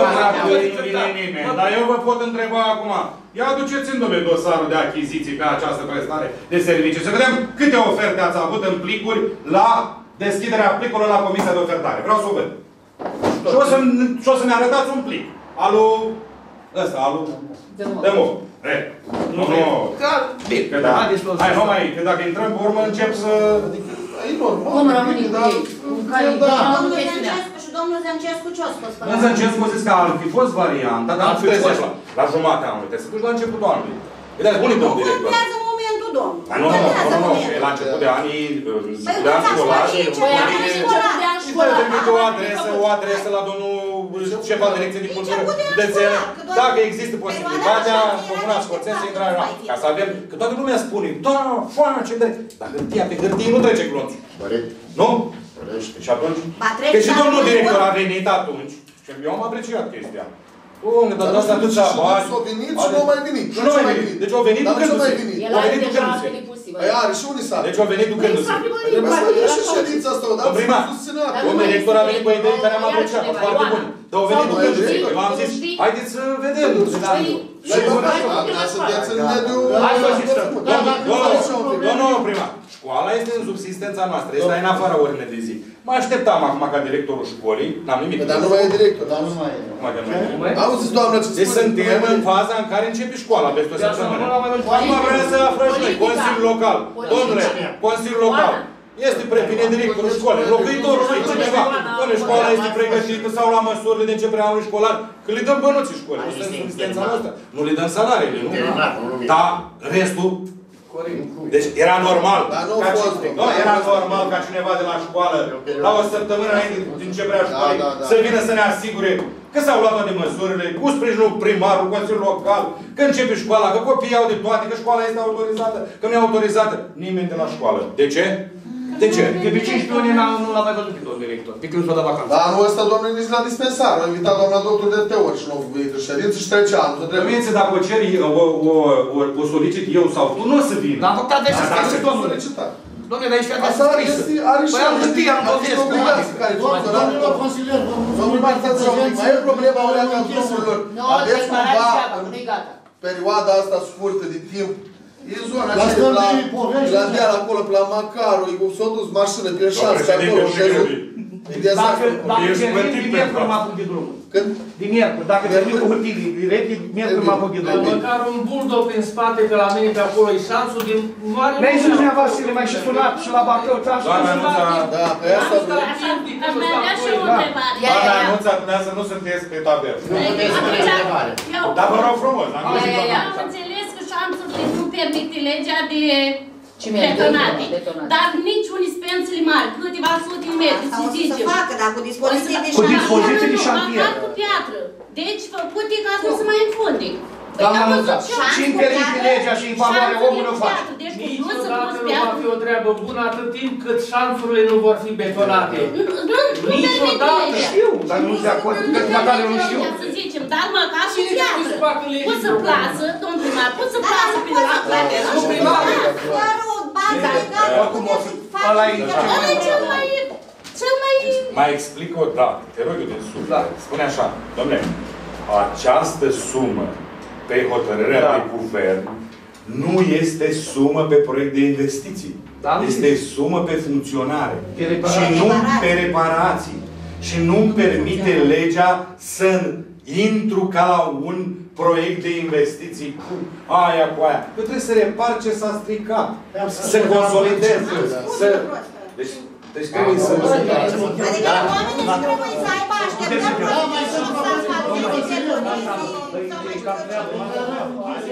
nu vine nimeni. Dar eu vă pot întreba acum. Ia aduceți-mi, domnule, dosarul de achiziții pe această prestare de servicii. Să vedem câte oferte ați avut în plicuri la deschiderea plicului la Comisia de Ofertare. Vreau să o văd. Și o să, să ne arătați un plic. Alu... ăsta, alu... Demo. Re. Nu, nu. Bine, hai, nu mai, că dacă intrăm pe urmă, încep să... E normal. Cum rămânim cu ei? Domnul Zăncescu și domnul Zăncescu ce-o spus? Domnul Zăncescu a zis că ar fi fost varianta, dar nu trebuie să la jumătatea anului. Trebuie să duci la începutul anului. Vedeți, bunii domnul director. Nu contează momentul, domnul. Nu, nu, nu, nu. La început de ani, de ani școlar, și vă trimite o adresă, o adresă la domnul șef al Direcției de Cultură Județene. Dacă există posibilitatea, Comuna Scorțeni să intră la ca să avem, că toată lumea spune, da, face drept. Dar hârtia pe hârtie nu trece glonțul. Nu? Și atunci? Că și domnul director a venit atunci și eu am apreciat chestia. Dom'le, dar dați atâția bani. S-a venit și nu a mai venit. Și nu a mai venit. Deci au venit nu căzuse. El are deja a venit pusim. Păi are și unii sate. Deci au venit ducându-se. Trebuie să vedem și ședința asta, o dată să susțină. Domnul rector a venit cu idei care am apreciat, foarte bune. Dar au venit ducându-se. Eu am zis, haideți să vedem. Sunteți în mediul... Domnul primar, școala este în subsistența noastră, este în afara orele de zi. Mă așteptam acum ca directorul școlii, n-am nimic. Dar nu mai e director. Dar nu mai e. Auziți, doamnă, ce spune? Deci suntem în faza în care începe școala peste o săptămână. Acum vreau să aflăm și noi, Consiliul Local. Domnule, Consiliul Local. Este previne directorul școlii, locuitorul lui, cineva. Domnule, școala este pregătită sau la măsurile de începere a anului școlar, că le dăm bănuții școlii. Nu sunt în subsistența noastră. Nu le dăm salariile, nu? Dar restul... Deci era normal, ca nu, era normal ca cineva de la școală, la o săptămână înainte de începerea școlii, da, da, da. să vină să ne asigure că s-au luat toate măsurile, cu sprijinul primarul, Consiliul Local, că începe școala, că copiii au de toate, că școala este autorizată, că nu e autorizată. Nimeni de la școală. De ce? De ce? De pe cincisprezece ani nu l-a mai văzut pe domnul director, pe când s-a dat vacanță. Dar anul ăsta, domnule, nici la dispensar. A invitat doamna doctor de teori și nu a venit în ședință și trece anul. Domnule, dacă o ceri, o solicit eu sau tu, nu o să vin. Dar am făcut adresă scrisă, domnule. Domnule, dar ești adresă scrisă. Păi am hârtie, am dovedesc. Domnilor consilieri, domnul mai e problema alea ca drumurilor. Aveți cumva în perioada asta scurtă de timp. E zona aceea la deal acolo, pe la Macaru, s-a dus mașină pe șans, pe acolo, e dezastru. Dacă termin, din miercuri mă apuc de drumul. Când? Din miercuri, dacă termin cu hârtii direct, din miercuri mă apuc de drumul. Măcar un bulldog prin spate, pe la mine, pe acolo, e șansul din mare... Mi-ai zis dumneavoastră, le mai și sunat și la Bacău, ți-am și sunat. Da, pe asta... Am mai avea și o întrebare. Doamna Anunța, dumneavoastră nu sunteți pe tabel. Dar vă rog frumos, am înțeles că șanțurile nu permite legea de betonate. Dar nici unispensele mari, câteva sute de metri, să zicem. Să facă, dar cu dispoziție de șantier. Cu dispoziție de șantier. Măcar cu piatră. Deci făcute ca să nu se mai înfunde. Doamna Anunța, și în permite legea și în favoarea omului o face. Niciodată nu va fi o treabă bună atât timp cât șanțurile nu vor fi betonate. Niciodată. Știu, dar nu se acord. Măcar eu nu știu. Să zicem, dar măcar și piatră. Poți să plasă, domn primar, poți să plasă pe la plateră. Nu primar. Doar o bază legală. Ăla e cel mai... Cel mai... Mai explic o dată, te rog eu de suflet. Spune așa, dom'le, această sumă pe hotărârea de guvern nu este sumă pe proiect de investiții. Este sumă pe funcționare. Și nu pe reparații. Și nu-mi permite legea să intru ca la un proiect de investiții cu aia, cu aia. Eu trebuie să repar ce s-a stricat. Să consolidez. Să... Deci, deci trebuie să... Adică oamenii trebuie să aibă așteptări.